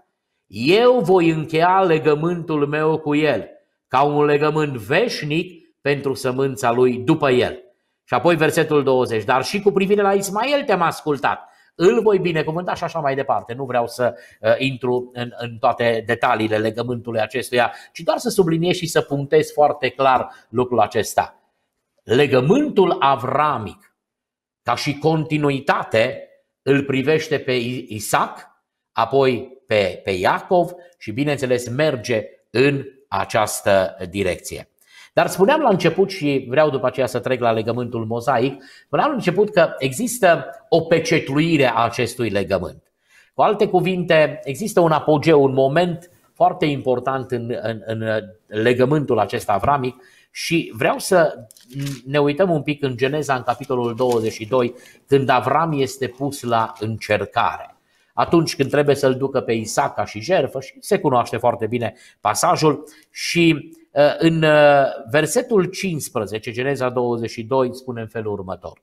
Speaker 2: Eu voi încheia legământul meu cu el, ca un legământ veșnic pentru sămânța lui după el. Și apoi versetul 20, dar și cu privire la Ismael te-am ascultat, îl voi binecuvânta și așa mai departe. Nu vreau să intru în toate detaliile legământului acestuia, ci doar să subliniez și să punctez foarte clar lucrul acesta. Legământul avramic, ca și continuitate, îl privește pe Isaac, apoi pe Iacov și bineînțeles merge în această direcție. Dar spuneam la început și vreau după aceea să trec la legământul mozaic, spuneam la început că există o pecetluire a acestui legământ. Cu alte cuvinte, există un apogeu, un moment foarte important în legământul acesta avramic și vreau să ne uităm un pic în Geneza, în capitolul 22, când Avram este pus la încercare. Atunci când trebuie să-l ducă pe Isaac ca și jertfă, și se cunoaște foarte bine pasajul, și în versetul 15, Geneza 22, spune în felul următor.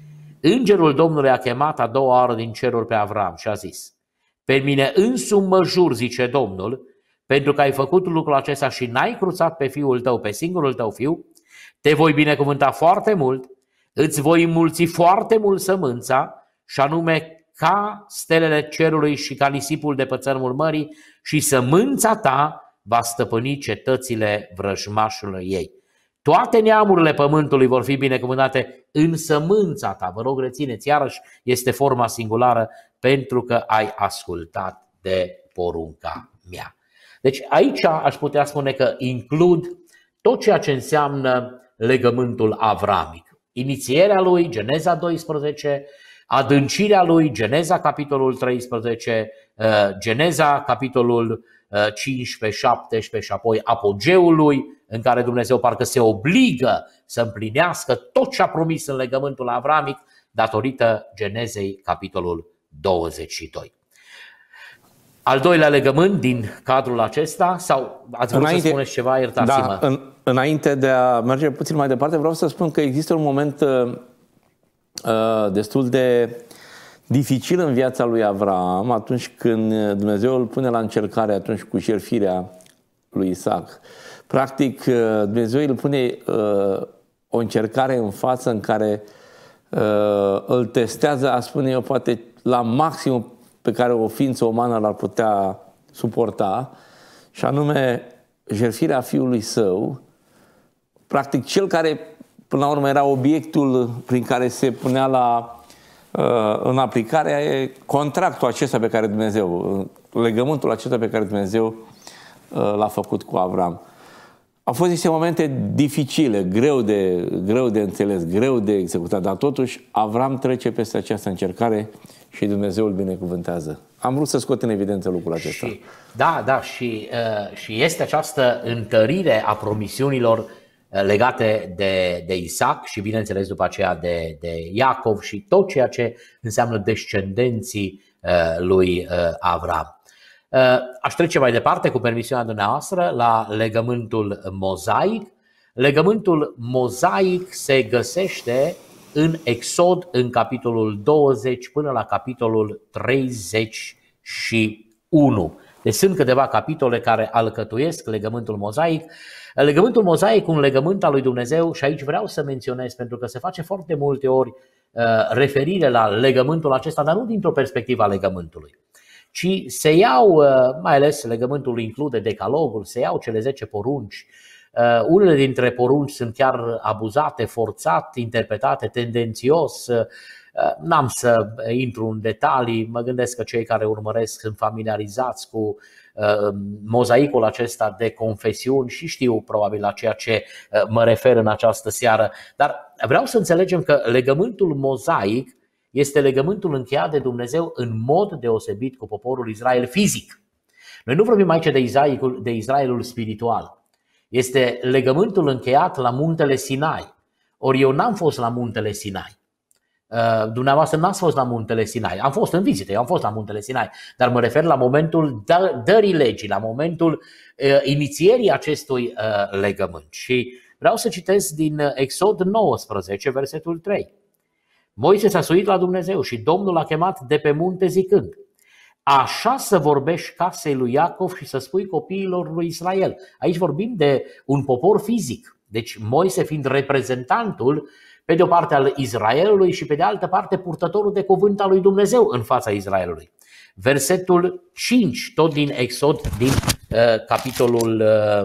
Speaker 2: Îngerul Domnului a chemat a doua oară din ceruri pe Avram și a zis, pe mine însumi mă jur, zice Domnul, pentru că ai făcut lucrul acesta și n-ai cruțat pe fiul tău, pe singurul tău fiu, te voi binecuvânta foarte mult, îți voi înmulți foarte mult sămânța, și anume ca stelele cerului și ca nisipul de pe țărmul mării, și sămânța ta va stăpâni cetățile vrăjmașului ei. Toate neamurile pământului vor fi binecuvântate în sămânța ta. Vă rog, rețineți, iarăși este forma singulară, pentru că ai ascultat de porunca mea. Deci aici aș putea spune că includ tot ceea ce înseamnă legământul avramic. Inițierea lui, Geneza 12, adâncirea lui, Geneza capitolul 13, Geneza capitolul 15, 17 și apoi apogeul lui, în care Dumnezeu parcă se obligă să împlinească tot ce a promis în legământul avramic datorită Genezei capitolul 22. Al doilea legământ din cadrul acesta, sau ați vrut să spuneți ceva, iertați-mă.
Speaker 1: Da, înainte de a merge puțin mai departe, vreau să spun că există un moment destul de dificil în viața lui Avram atunci când Dumnezeu îl pune la încercare atunci cu jertfirea lui Isaac. Practic, Dumnezeu îl pune o încercare în față în care îl testează, a spune eu, poate la maximum pe care o ființă umană l-ar putea suporta, și anume jertfirea fiului său, practic cel care până la urmă era obiectul prin care se punea în aplicare contractul acesta pe care Dumnezeu, legământul acesta pe care Dumnezeu l-a făcut cu Avram. Au fost niște momente dificile, greu de înțeles, greu de executat, dar totuși Avram trece peste această încercare și Dumnezeu îl binecuvântează. Am vrut să scot în evidență lucrul acesta.
Speaker 2: Și este această întărire a promisiunilor legate de Isaac și, bineînțeles, după aceea de Iacov și tot ceea ce înseamnă descendenții lui Avram. Aș trece mai departe, cu permisiunea dumneavoastră, la legământul mozaic. Legământul mozaic se găsește în Exod, în capitolul 20 până la capitolul 31. Deci sunt câteva capitole care alcătuiesc legământul mozaic. Legământul mozaic, un legământ al lui Dumnezeu, și aici vreau să menționez, pentru că se face foarte multe ori referire la legământul acesta, dar nu dintr-o perspectivă a legământului, ci se iau, mai ales legământul include decalogul, se iau cele 10 porunci. Unele dintre porunci sunt chiar abuzate, forțat, interpretate, tendențios. N-am să intru în detalii, mă gândesc că cei care urmăresc sunt familiarizați cu mozaicul acesta de confesiuni și știu probabil la ceea ce mă refer în această seară. Dar vreau să înțelegem că legământul mozaic este legământul încheiat de Dumnezeu în mod deosebit cu poporul Israel fizic. Noi nu vorbim aici de Israelul spiritual. Este legământul încheiat la muntele Sinai. Ori eu n-am fost la muntele Sinai. Dumneavoastră n-ați fost la muntele Sinai. Am fost în vizită, eu am fost la muntele Sinai, dar mă refer la momentul dării legii, la momentul inițierii acestui legământ. Și vreau să citesc din Exod 19, versetul 3. Moise s-a suit la Dumnezeu și Domnul l-a chemat de pe munte zicând: așa să vorbești casei lui Iacov și să spui copiilor lui Israel. Aici vorbim de un popor fizic. Deci Moise fiind reprezentantul pe de o parte al Israelului și pe de altă parte purtătorul de cuvânt al lui Dumnezeu în fața Israelului. Versetul 5, tot din Exod, din capitolul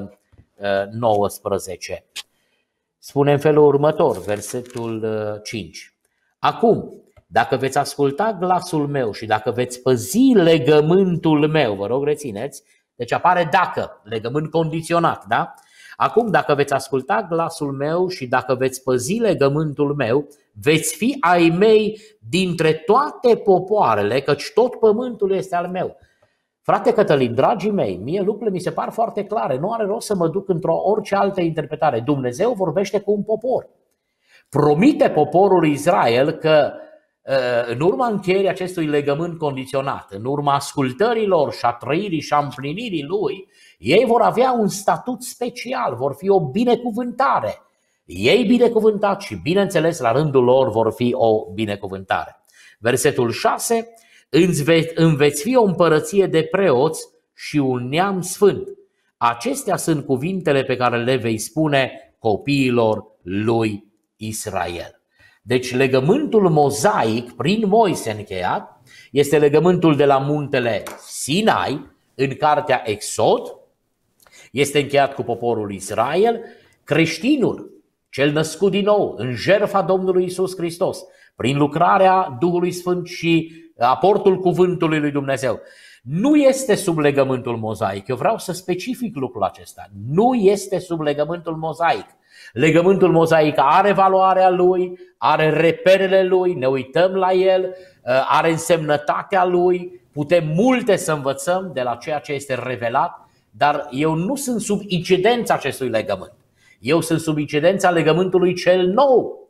Speaker 2: 19. Spune în felul următor, versetul 5. Acum, dacă veți asculta glasul meu și dacă veți păzi legământul meu, vă rog rețineți, deci apare dacă, legământ condiționat, da? Acum, dacă veți asculta glasul meu și dacă veți păzi legământul meu, veți fi ai mei dintre toate popoarele, căci tot pământul este al meu. Frate Cătălin, dragii mei, mie lucrurile mi se par foarte clare, nu are rost să mă duc într-o orice altă interpretare. Dumnezeu vorbește cu un popor. Promite poporul Israel că în urma încheierii acestui legământ condiționat, în urma ascultărilor și a trăirii și a împlinirii lui, ei vor avea un statut special, vor fi o binecuvântare. Ei binecuvântați și, bineînțeles, la rândul lor vor fi o binecuvântare. Versetul 6. Îmi veți fi o împărăție de preoți și un neam sfânt. Acestea sunt cuvintele pe care le vei spune copiilor lui Israel. Deci legământul mozaic prin Moise încheiat este legământul de la muntele Sinai în cartea Exod, este încheiat cu poporul Israel. Creștinul, cel născut din nou în jertfa Domnului Iisus Hristos, prin lucrarea Duhului Sfânt și aportul cuvântului lui Dumnezeu, nu este sub legământul mozaic. Eu vreau să specific lucrul acesta. Nu este sub legământul mozaic. Legământul mozaic are valoarea lui, are reperele lui, ne uităm la el, are însemnătatea lui, putem multe să învățăm de la ceea ce este revelat, dar eu nu sunt sub incidența acestui legământ. Eu sunt sub incidența legământului cel nou.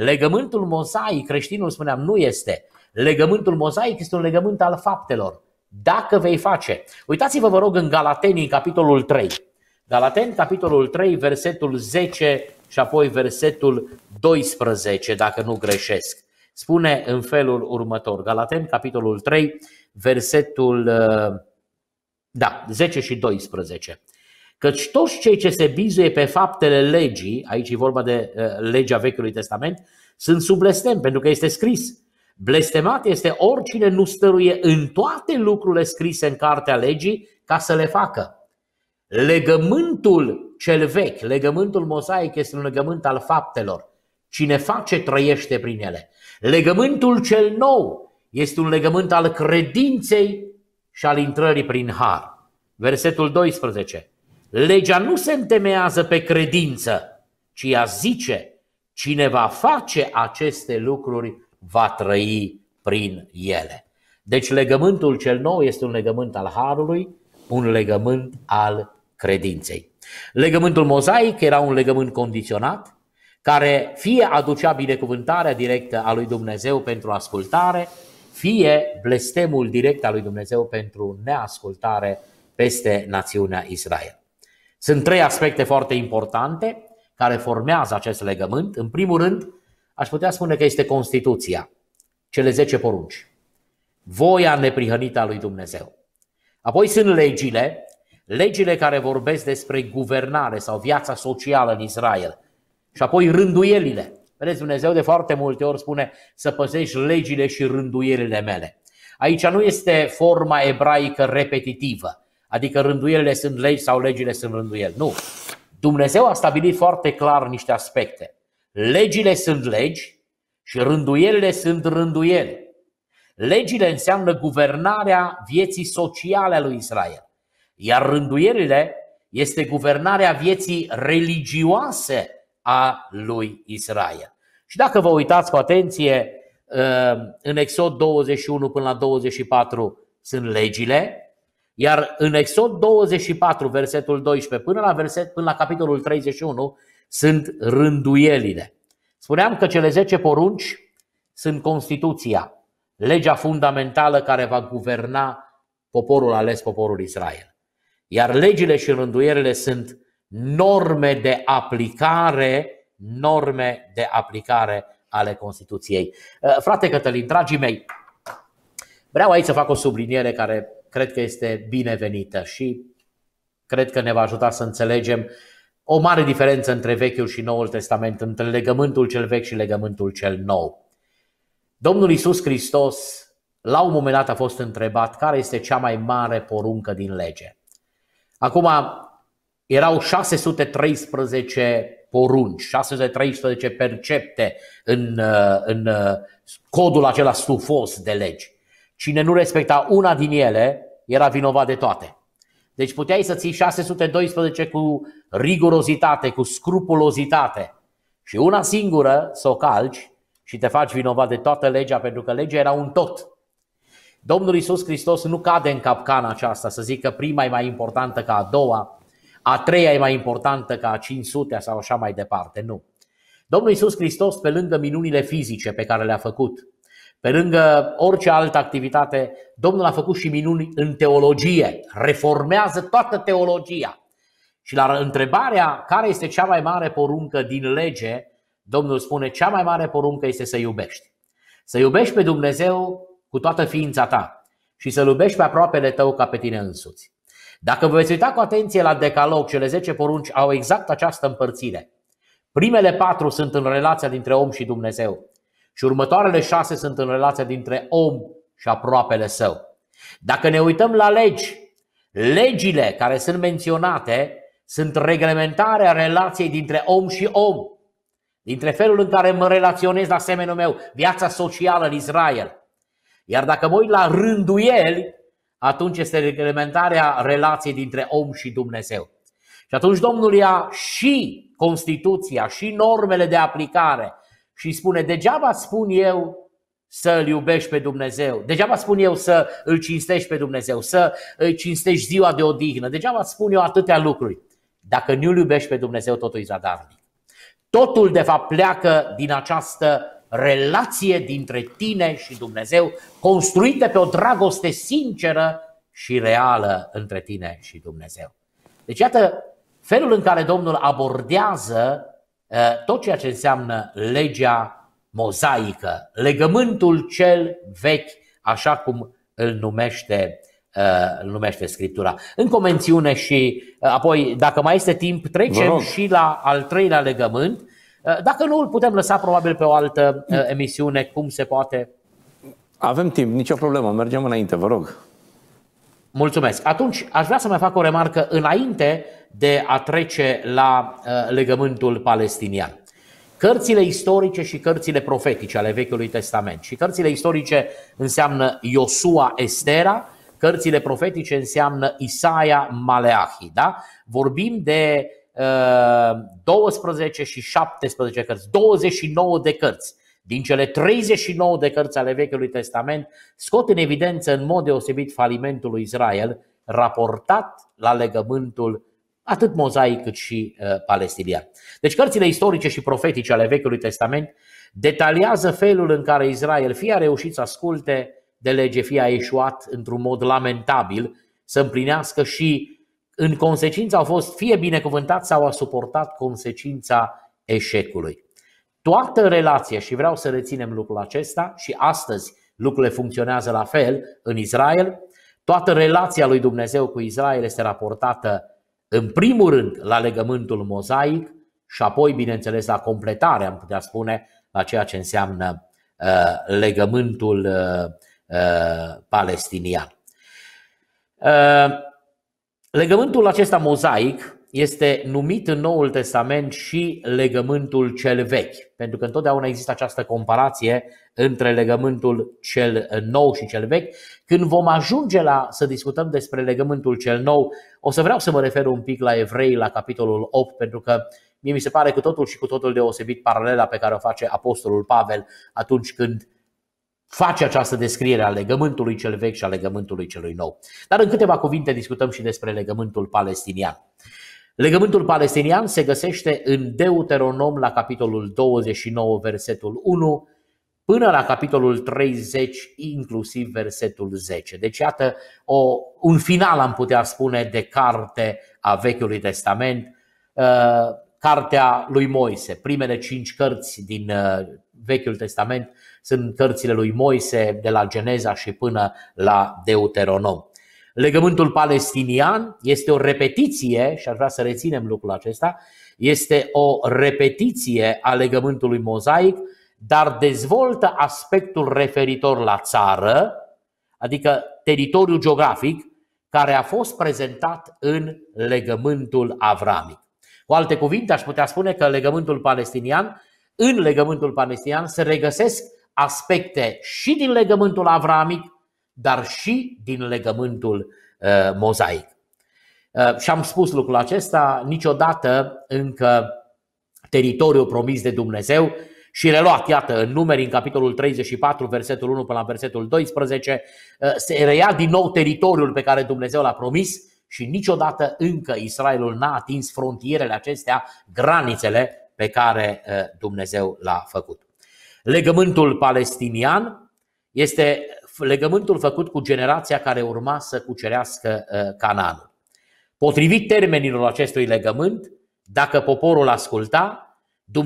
Speaker 2: Legământul mozaic, creștinul spuneam, nu este. Legământul mozaic este un legământ al faptelor. dacă vei face. Uitați-vă, vă rog, în Galateni, în capitolul 3. Galateni, capitolul 3, versetul 10 și apoi versetul 12, dacă nu greșesc. Spune în felul următor. Galateni, capitolul 3, versetul 10 și 12. Căci toți cei ce se bizuie pe faptele legii, aici e vorba de legea Vechiului Testament, sunt sub blestem, pentru că este scris: blestemat este oricine nu stăruie în toate lucrurile scrise în cartea legii ca să le facă. Legământul cel vechi, legământul mozaic, este un legământ al faptelor. Cine face, trăiește prin ele. Legământul cel nou este un legământ al credinței și al intrării prin har. Versetul 12. Legea nu se întemeiază pe credință, ci ea zice: cine va face aceste lucruri va trăi prin ele. Deci legământul cel nou este un legământ al harului, un legământ al credinței. Legământul mozaic era un legământ condiționat, care fie aducea binecuvântarea directă a lui Dumnezeu pentru ascultare, fie blestemul direct al lui Dumnezeu pentru neascultare peste națiunea Israel. Sunt trei aspecte foarte importante care formează acest legământ. În primul rând, aș putea spune că este Constituția, cele 10 porunci, voia neprihănită a lui Dumnezeu. Apoi sunt legile care vorbesc despre guvernare sau viața socială în Israel. Și apoi rânduielile. Vedeți, Dumnezeu de foarte multe ori spune să păzești legile și rânduielile mele. Aici nu este forma ebraică repetitivă, adică rânduielile sunt legi sau legile sunt rânduieli. Nu. Dumnezeu a stabilit foarte clar niște aspecte. Legile sunt legi și rânduielile sunt rânduieli. Legile înseamnă guvernarea vieții sociale a lui Israel, iar rânduielile este guvernarea vieții religioase a lui Israel. Și dacă vă uitați cu atenție, în Exod 21 până la 24 sunt legile, iar în Exod 24, versetul 12 până la capitolul 31 sunt rânduielile. Spuneam că cele 10 porunci sunt Constituția, legea fundamentală care va guverna poporul ales, poporul Israel. Iar legile și rânduielile sunt norme de aplicare ale Constituției. Frate Cătălin, dragii mei, vreau aici să fac o subliniere care cred că este binevenită și cred că ne va ajuta să înțelegem o mare diferență între Vechiul și Noul Testament, între legământul cel vechi și legământul cel nou. Domnul Iisus Hristos, la un moment dat, a fost întrebat care este cea mai mare poruncă din lege. Acum, erau 613 porunci, 613 percepte în codul acela stufos de legi. Cine nu respecta una din ele era vinovat de toate. Deci puteai să ții 612 cu rigurozitate, cu scrupulozitate și una singură să o calci și te faci vinovat de toată legea, pentru că legea era un tot. Domnul Iisus Hristos nu cade în capcana aceasta să zică prima e mai importantă ca a doua, a treia e mai importantă ca a 500 sau așa mai departe. Nu. Domnul Iisus Hristos, pe lângă minunile fizice pe care le-a făcut, pe lângă orice altă activitate, Domnul a făcut și minuni în teologie, reformează toată teologia. Și la întrebarea care este cea mai mare poruncă din lege, Domnul spune cea mai mare poruncă este să iubești. Să iubești pe Dumnezeu cu toată ființa ta și să-L iubești pe aproapele tău ca pe tine însuți. Dacă vă veți uita cu atenție la Decalog, cele 10 porunci au exact această împărțire. Primele 4 sunt în relația dintre om și Dumnezeu și următoarele 6 sunt în relația dintre om și aproapele său. Dacă ne uităm la legi, legile care sunt menționate sunt reglementarea relației dintre om și om, dintre felul în care mă relaționez la semenul meu, viața socială în Israel. Iar dacă mă uit la rânduieli, atunci este reglementarea relației dintre om și Dumnezeu. Și atunci Domnul ia și Constituția și normele de aplicare și spune: degeaba spun eu să îl iubești pe Dumnezeu, degeaba spun eu să îl cinstești pe Dumnezeu, să îi cinstești ziua de odihnă, degeaba spun eu atâtea lucruri. Dacă nu îl iubești pe Dumnezeu, totul e zadarnic. Totul de fapt pleacă din această relație dintre tine și Dumnezeu, construită pe o dragoste sinceră și reală între tine și Dumnezeu. Deci iată felul în care Domnul abordează tot ceea ce înseamnă legea mozaică, legământul cel vechi, așa cum îl numește Scriptura. Încă o mențiune și apoi, dacă mai este timp, trecem și la al treilea legământ. Dacă nu, îl putem lăsa probabil pe o altă emisiune, cum se poate.
Speaker 1: Avem timp, nicio problemă, mergem înainte, vă rog.
Speaker 2: Mulțumesc. Atunci aș vrea să mai fac o remarcă înainte de a trece la legământul palestinian. Cărțile istorice și cărțile profetice ale Vechiului Testament. Și cărțile istorice înseamnă Iosua, Estera, cărțile profetice înseamnă Isaia, Maleahi. Da? Vorbim de 12 și 17 cărți, 29 de cărți. Din cele 39 de cărți ale Vechiului Testament scot în evidență în mod deosebit falimentul lui Israel, raportat la legământul atât mozaic cât și palestinian. Deci cărțile istorice și profetice ale Vechiului Testament detaliază felul în care Israel fie a reușit să asculte de lege, fie a eșuat într-un mod lamentabil să împlinească și în consecință au fost fie binecuvântați sau a suportat consecința eșecului. Toată relația, și vreau să reținem lucrul acesta, și astăzi lucrurile funcționează la fel în Israel, toată relația lui Dumnezeu cu Israel este raportată în primul rând la legământul mozaic și apoi, bineînțeles, la completare, am putea spune, la ceea ce înseamnă legământul palestinian. Legământul acesta mozaic este numit în Noul Testament și legământul cel vechi, pentru că întotdeauna există această comparație între legământul cel nou și cel vechi. Când vom ajunge să discutăm despre legământul cel nou, o să vreau să mă refer un pic la Evrei, la capitolul 8, pentru că mie mi se pare cu totul și cu totul deosebit paralela pe care o face apostolul Pavel atunci când face această descriere a legământului cel vechi și a legământului celui nou. Dar în câteva cuvinte discutăm și despre legământul palestinian. Legământul palestinian se găsește în Deuteronom la capitolul 29, versetul 1, până la capitolul 30, inclusiv versetul 10. Deci iată un final, am putea spune, de carte a Vechiului Testament, cartea lui Moise. Primele 5 cărți din Vechiul Testament sunt cărțile lui Moise, de la Geneza și până la Deuteronom. Legământul palestinian este o repetiție, și aș vrea să reținem lucrul acesta, este o repetiție a legământului mozaic, dar dezvoltă aspectul referitor la țară, adică teritoriul geografic, care a fost prezentat în legământul avramic. Cu alte cuvinte, aș putea spune că în legământul palestinian se regăsesc aspecte și din legământul avramic, dar și din legământul mozaic. Și am spus lucrul acesta, niciodată încă teritoriul promis de Dumnezeu și reluat, iată, în Numeri, în capitolul 34, versetul 1 până la versetul 12, se reia din nou teritoriul pe care Dumnezeu l-a promis și niciodată încă Israelul n-a atins frontierele acestea, granițele pe care Dumnezeu l-a făcut. Legământul palestinian este legământul făcut cu generația care urma să cucerească Canaanul. Potrivit termenilor acestui legământ, dacă poporul asculta,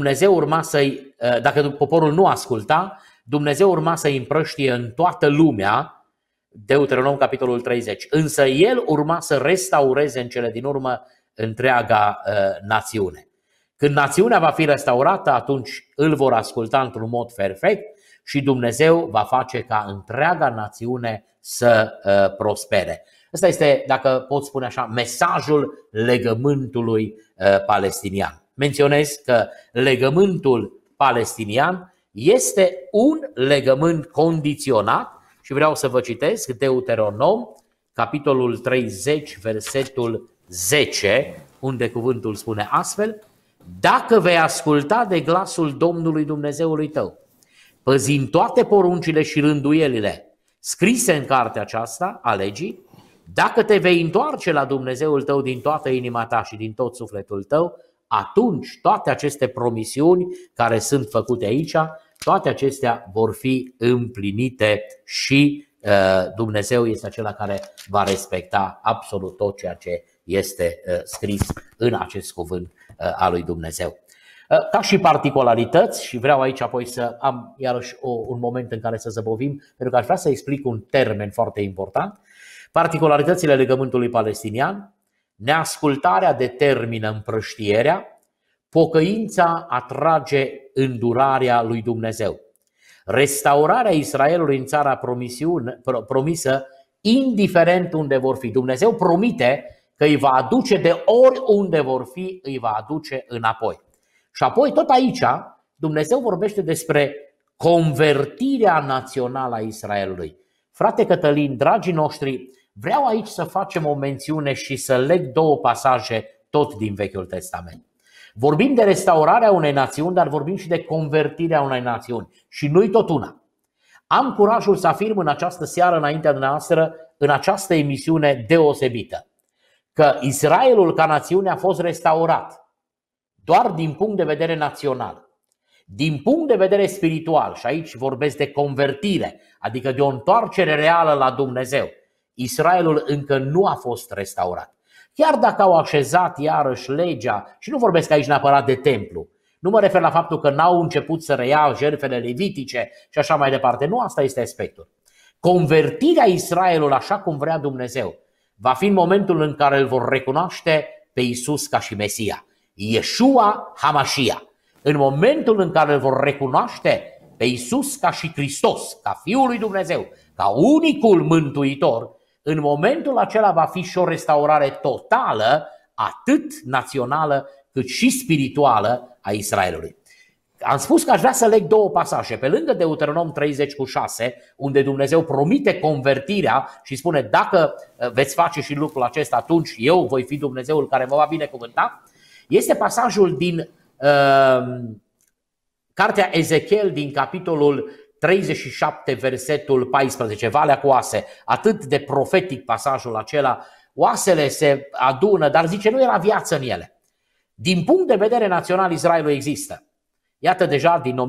Speaker 2: dacă poporul nu asculta, Dumnezeu urma să-i împrăștie în toată lumea, Deuteronom capitolul 30. Însă el urma să restaureze în cele din urmă întreaga națiune. Când națiunea va fi restaurată, atunci îl vor asculta într-un mod perfect și Dumnezeu va face ca întreaga națiune să prospere. Ăsta este, dacă pot spune așa, mesajul legământului palestinian. Menționez că legământul palestinian este un legământ condiționat și vreau să vă citesc Deuteronom, capitolul 30, versetul 10, unde cuvântul spune astfel: dacă vei asculta de glasul Domnului Dumnezeului tău, păzind toate poruncile și rânduielile scrise în cartea aceasta a legii, dacă te vei întoarce la Dumnezeul tău din toată inima ta și din tot sufletul tău, atunci toate aceste promisiuni care sunt făcute aici, toate acestea vor fi împlinite și Dumnezeu este acela care va respecta absolut tot ceea ce este scris în acest cuvânt al lui Dumnezeu. Ca și particularități, și vreau aici apoi să am iarăși un moment în care să zăbovim, pentru că aș vrea să explic un termen foarte important. Particularitățile legământului palestinian: neascultarea determină împrăștierea, pocăința atrage îndurarea lui Dumnezeu. Restaurarea Israelului în țara promisă, indiferent unde vor fi. Dumnezeu promite că îi va aduce de oriunde vor fi, îi va aduce înapoi. Și apoi tot aici Dumnezeu vorbește despre convertirea națională a Israelului. Frate Cătălin, dragii noștri, vreau aici să facem o mențiune și să leg două pasaje tot din Vechiul Testament. Vorbim de restaurarea unei națiuni, dar vorbim și de convertirea unei națiuni. Și nu-i tot una. Am curajul să afirm în această seară înaintea dumneavoastră, în această emisiune deosebită, că Israelul ca națiune a fost restaurat doar din punct de vedere național. Din punct de vedere spiritual, și aici vorbesc de convertire, adică de o întoarcere reală la Dumnezeu, Israelul încă nu a fost restaurat. Chiar dacă au așezat iarăși legea, și nu vorbesc aici neapărat de templu, nu mă refer la faptul că n-au început să reia jertfele levitice și așa mai departe, nu asta este aspectul. Convertirea Israelului așa cum vrea Dumnezeu va fi în momentul în care îl vor recunoaște pe Iisus ca și Mesia, Yeshua HaMashiach. În momentul în care îl vor recunoaște pe Iisus ca și Hristos, ca Fiul lui Dumnezeu, ca unicul mântuitor, în momentul acela va fi și o restaurare totală, atât națională cât și spirituală a Israelului. Am spus că aș vrea să leg două pasaje. Pe lângă Deuteronom 30:6, unde Dumnezeu promite convertirea și spune: dacă veți face și lucrul acesta, atunci eu voi fi Dumnezeul care vă va binecuvânta, este pasajul din cartea Ezechiel, din capitolul 37, versetul 14, Valea cu oase. Atât de profetic pasajul acela. Oasele se adună, dar zice, nu era viață în ele. Din punct de vedere național, Israelul există. Iată, deja din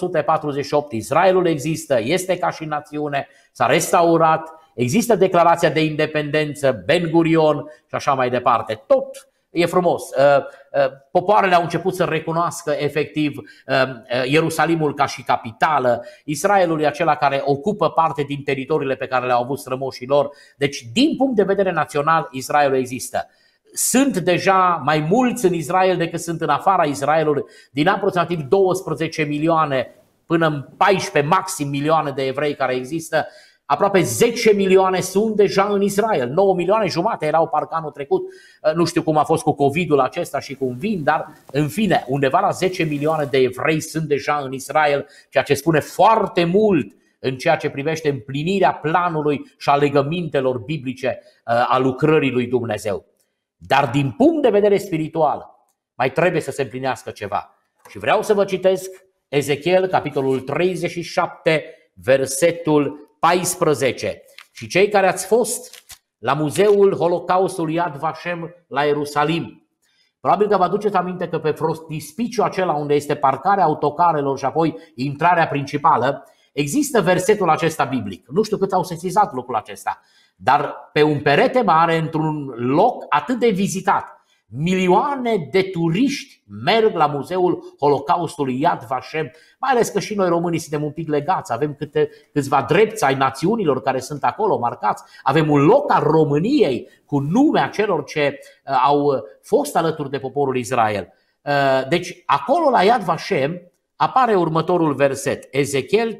Speaker 2: 1948 Israelul există, este ca și națiune, s-a restaurat, există declarația de independență, Ben Gurion și așa mai departe. Tot e frumos. Popoarele au început să recunoască efectiv Ierusalimul ca și capitală. Israelul e acela care ocupă parte din teritoriile pe care le-au avut strămoșii lor. Deci, din punct de vedere național, Israelul există. Sunt deja mai mulți în Israel decât sunt în afara Israelului. Din aproximativ 12 milioane până în 14 maxim milioane de evrei care există, aproape 10 milioane sunt deja în Israel. 9 milioane jumate erau parcă anul trecut. Nu știu cum a fost cu COVID-ul acesta și cum vin, dar în fine, undeva la 10 milioane de evrei sunt deja în Israel, ceea ce spune foarte mult în ceea ce privește împlinirea planului și a legămintelor biblice a lucrării lui Dumnezeu. Dar din punct de vedere spiritual mai trebuie să se împlinească ceva. Și vreau să vă citesc Ezechiel, capitolul 37, versetul 14. Și cei care ați fost la Muzeul Holocaustului Yad Vashem la Ierusalim, probabil că vă aduceți aminte că pe frontispiciul acela unde este parcarea autocarelor și apoi intrarea principală, există versetul acesta biblic. Nu știu cât au sesizat lucrul acesta, dar pe un perete mare, într-un loc atât de vizitat, milioane de turiști merg la Muzeul Holocaustului Yad Vashem, mai ales că și noi românii suntem un pic legați, avem câțiva drepți ai națiunilor care sunt acolo marcați, avem un loc al României cu numele celor ce au fost alături de poporul Israel. Deci acolo la Yad Vashem apare următorul verset, Ezechiel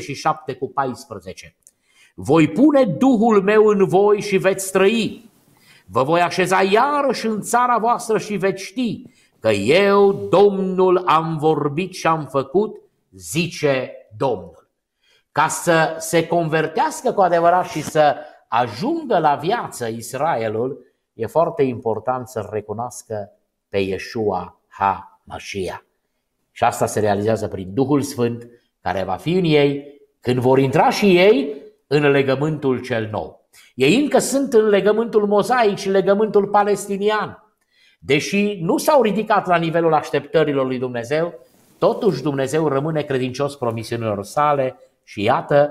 Speaker 2: 37:14. Voi pune Duhul meu în voi și veți trăi. Vă voi așeza iarăși în țara voastră și veți ști că eu, Domnul, am vorbit și am făcut, zice Domnul. Ca să se convertească cu adevărat și să ajungă la viață Israelul, e foarte important să recunoască pe Yeshua HaMashiach. Și asta se realizează prin Duhul Sfânt care va fi în ei când vor intra și ei în legământul cel nou. Ei încă sunt în legământul mozaic și legământul palestinian. Deși nu s-au ridicat la nivelul așteptărilor lui Dumnezeu, totuși Dumnezeu rămâne credincios promisiunilor sale și iată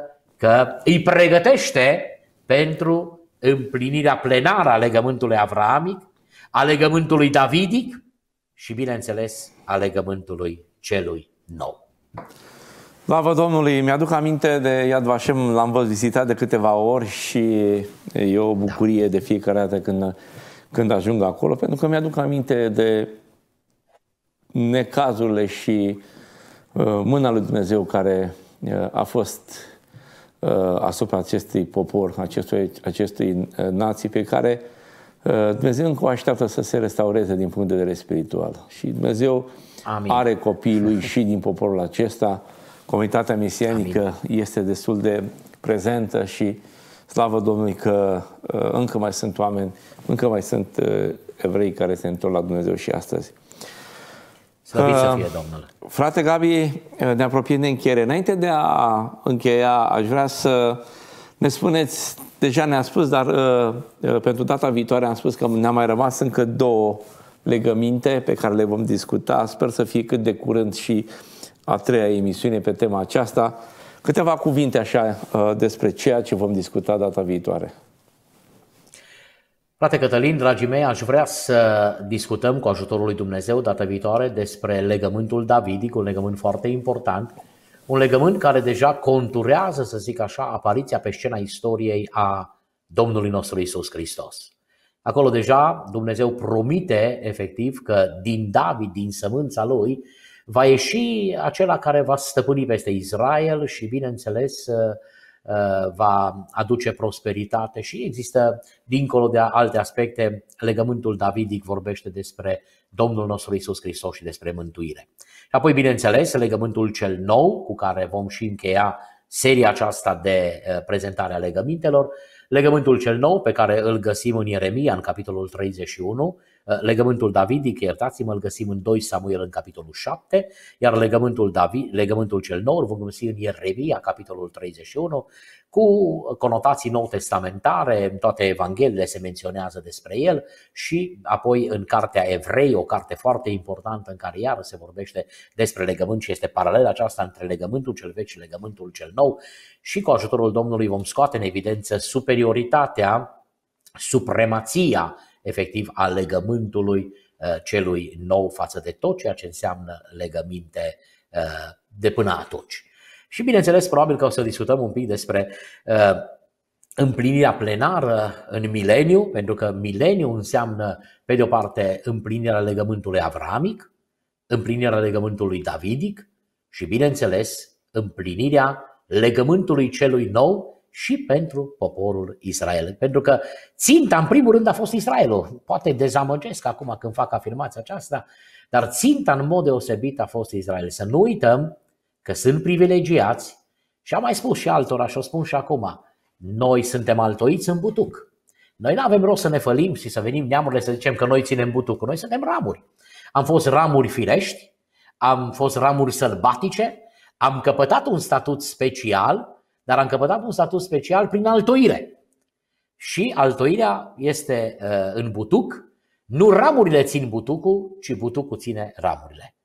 Speaker 2: că îi pregătește pentru împlinirea plenară a legământului avraamic, a legământului davidic și, bineînțeles, a legământului celui nou.
Speaker 1: Slavă Domnului! Mi-aduc aminte de Yad Vashem, l-am vizitat de câteva ori și e o bucurie de fiecare dată când ajung acolo, pentru că mi-aduc aminte de necazurile și mâna lui Dumnezeu care a fost asupra acestui popor, acestui nații pe care Dumnezeu încă o așteaptă să se restaureze din punct de vedere spiritual. Și Dumnezeu are copiii lui și din poporul acesta. Comunitatea misianică este destul de prezentă și slavă Domnului că încă mai sunt oameni, încă mai sunt evrei care se întorc la Dumnezeu și astăzi.
Speaker 2: Slăvit să fie Domnul!
Speaker 1: Frate Gabi, ne apropiem de încheiere. Înainte de a încheia, aș vrea să ne spuneți, deja ne-a spus, dar pentru data viitoare am spus că ne-a mai rămas încă 2 legăminte pe care le vom discuta. Sper să fie cât de curând și a 3-a emisiune pe tema aceasta. Câteva cuvinte așa despre ceea ce vom discuta data viitoare.
Speaker 2: Frate Cătălin, dragii mei, aș vrea să discutăm cu ajutorul lui Dumnezeu data viitoare despre legământul davidic, un legământ foarte important, un legământ care deja conturează, să zic așa, apariția pe scena istoriei a Domnului nostru Iisus Hristos. Acolo deja Dumnezeu promite efectiv că din David, din sămânța lui, va ieși acela care va stăpâni peste Israel și, bineînțeles, va aduce prosperitate și există, dincolo de alte aspecte, legământul davidic vorbește despre Domnul nostru Iisus Hristos și despre mântuire. Și apoi, bineînțeles, legământul cel nou, cu care vom și încheia seria aceasta de prezentare a legămintelor, legământul cel nou pe care îl găsim în Ieremia, în capitolul 31, legământul davidic, iertați-mă, îl găsim în 2 Samuel, în capitolul 7, iar legământul cel nou îl vom găsi în Ieremia, capitolul 31, cu conotații nou testamentare, în toate evangheliile se menționează despre el și apoi în cartea Evrei, o carte foarte importantă în care iară se vorbește despre legământ și este paralela aceasta între legământul cel vechi și legământul cel nou și cu ajutorul Domnului vom scoate în evidență superioritatea, supremația efectiv a legământului celui nou față de tot ceea ce înseamnă legăminte de până atunci. Și bineînțeles, probabil că o să discutăm un pic despre împlinirea plenară în mileniu, pentru că mileniu înseamnă, pe de o parte, împlinirea legământului avraamic, împlinirea legământului davidic și, bineînțeles, împlinirea legământului celui nou și pentru poporul Israel. Pentru că ținta, în primul rând, a fost Israelul. Poate dezamăgesc acum când fac afirmația aceasta, dar ținta în mod deosebit a fost Israel. Să nu uităm că sunt privilegiați și am mai spus și altora și o spun și acum. Noi suntem altoiți în butuc. Noi nu avem rost să ne fălim și să venim neamurile să zicem că noi ținem butucul. Noi suntem ramuri. Am fost ramuri firești, am fost ramuri sălbatice, am căpătat un statut special, dar am căpătat un statut special prin altoire. Și altoirea este în butuc, nu ramurile țin butucul, ci butucul ține ramurile.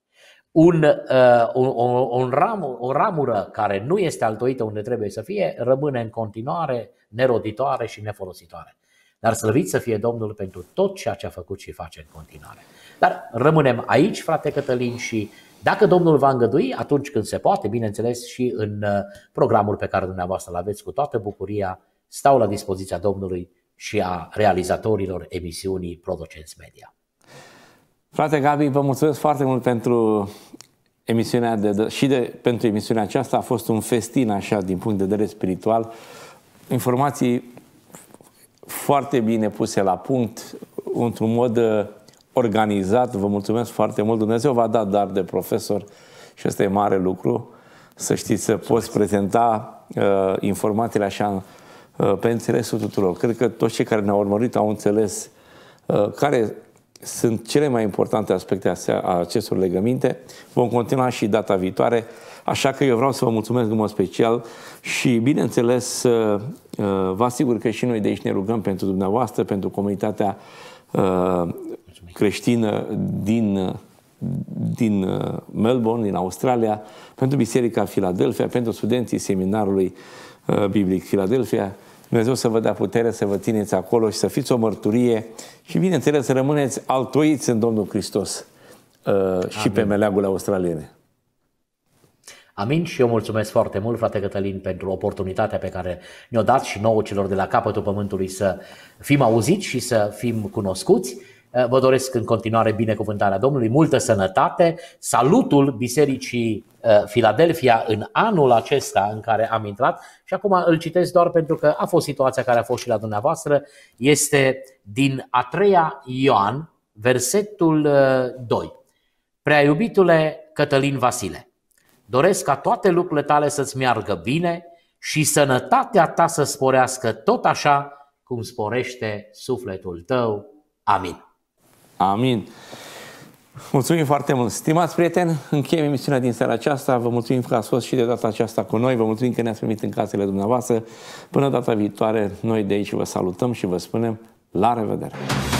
Speaker 2: O ramură care nu este altoită unde trebuie să fie, rămâne în continuare neroditoare și nefolositoare. Dar slăvit să fie Domnul pentru tot ceea ce a făcut și face în continuare. Dar rămânem aici, frate Cătălin, și dacă Domnul va îngădui, atunci când se poate, bineînțeles și în programul pe care dumneavoastră îl aveți, cu toată bucuria, stau la dispoziția Domnului și a realizatorilor emisiunii Prodocenți Media.
Speaker 1: Frate Gabi, vă mulțumesc foarte mult pentru emisiunea pentru emisiunea aceasta. A fost un festin așa din punct de vedere spiritual. Informații foarte bine puse la punct, într-un mod organizat. Vă mulțumesc foarte mult. Dumnezeu v-a dat dar de profesor și ăsta e mare lucru. Să știți, să poți prezenta informațiile așa pe înțelesul tuturor. Cred că toți cei care ne-au urmărit au înțeles care sunt cele mai importante aspecte a acestor legăminte. Vom continua și data viitoare, așa că eu vreau să vă mulțumesc în mod special și, bineînțeles, vă asigur că și noi de aici ne rugăm pentru dumneavoastră, pentru comunitatea creștină din Melbourne, din Australia, pentru Biserica Philadelphia, pentru studenții seminarului biblic Filadelfia. Dumnezeu să vă dea putere să vă țineți acolo și să fiți o mărturie și, bineînțeles, să rămâneți altoiți în Domnul Hristos și pe meleagurile australiene.
Speaker 2: Amin, și eu mulțumesc foarte mult, frate Cătălin, pentru oportunitatea pe care ne-o dați și nouă celor de la capătul pământului să fim auziți și să fim cunoscuți. Vă doresc în continuare binecuvântarea Domnului, multă sănătate, salutul Bisericii Filadelfia în anul acesta în care am intrat și acum îl citesc doar pentru că a fost situația care a fost și la dumneavoastră, este din a 3-a Ioan, versetul 2. Prea iubitule Cătălin Vasile, doresc ca toate lucrurile tale să-ți meargă bine și sănătatea ta să sporească tot așa cum sporește sufletul tău. Amin.
Speaker 1: Amin. Mulțumim foarte mult. Stimați prieteni, încheiem emisiunea din seara aceasta. Vă mulțumim că ați fost și de data aceasta cu noi. Vă mulțumim că ne-ați primit în casele dumneavoastră. Până data viitoare, noi de aici vă salutăm și vă spunem la revedere.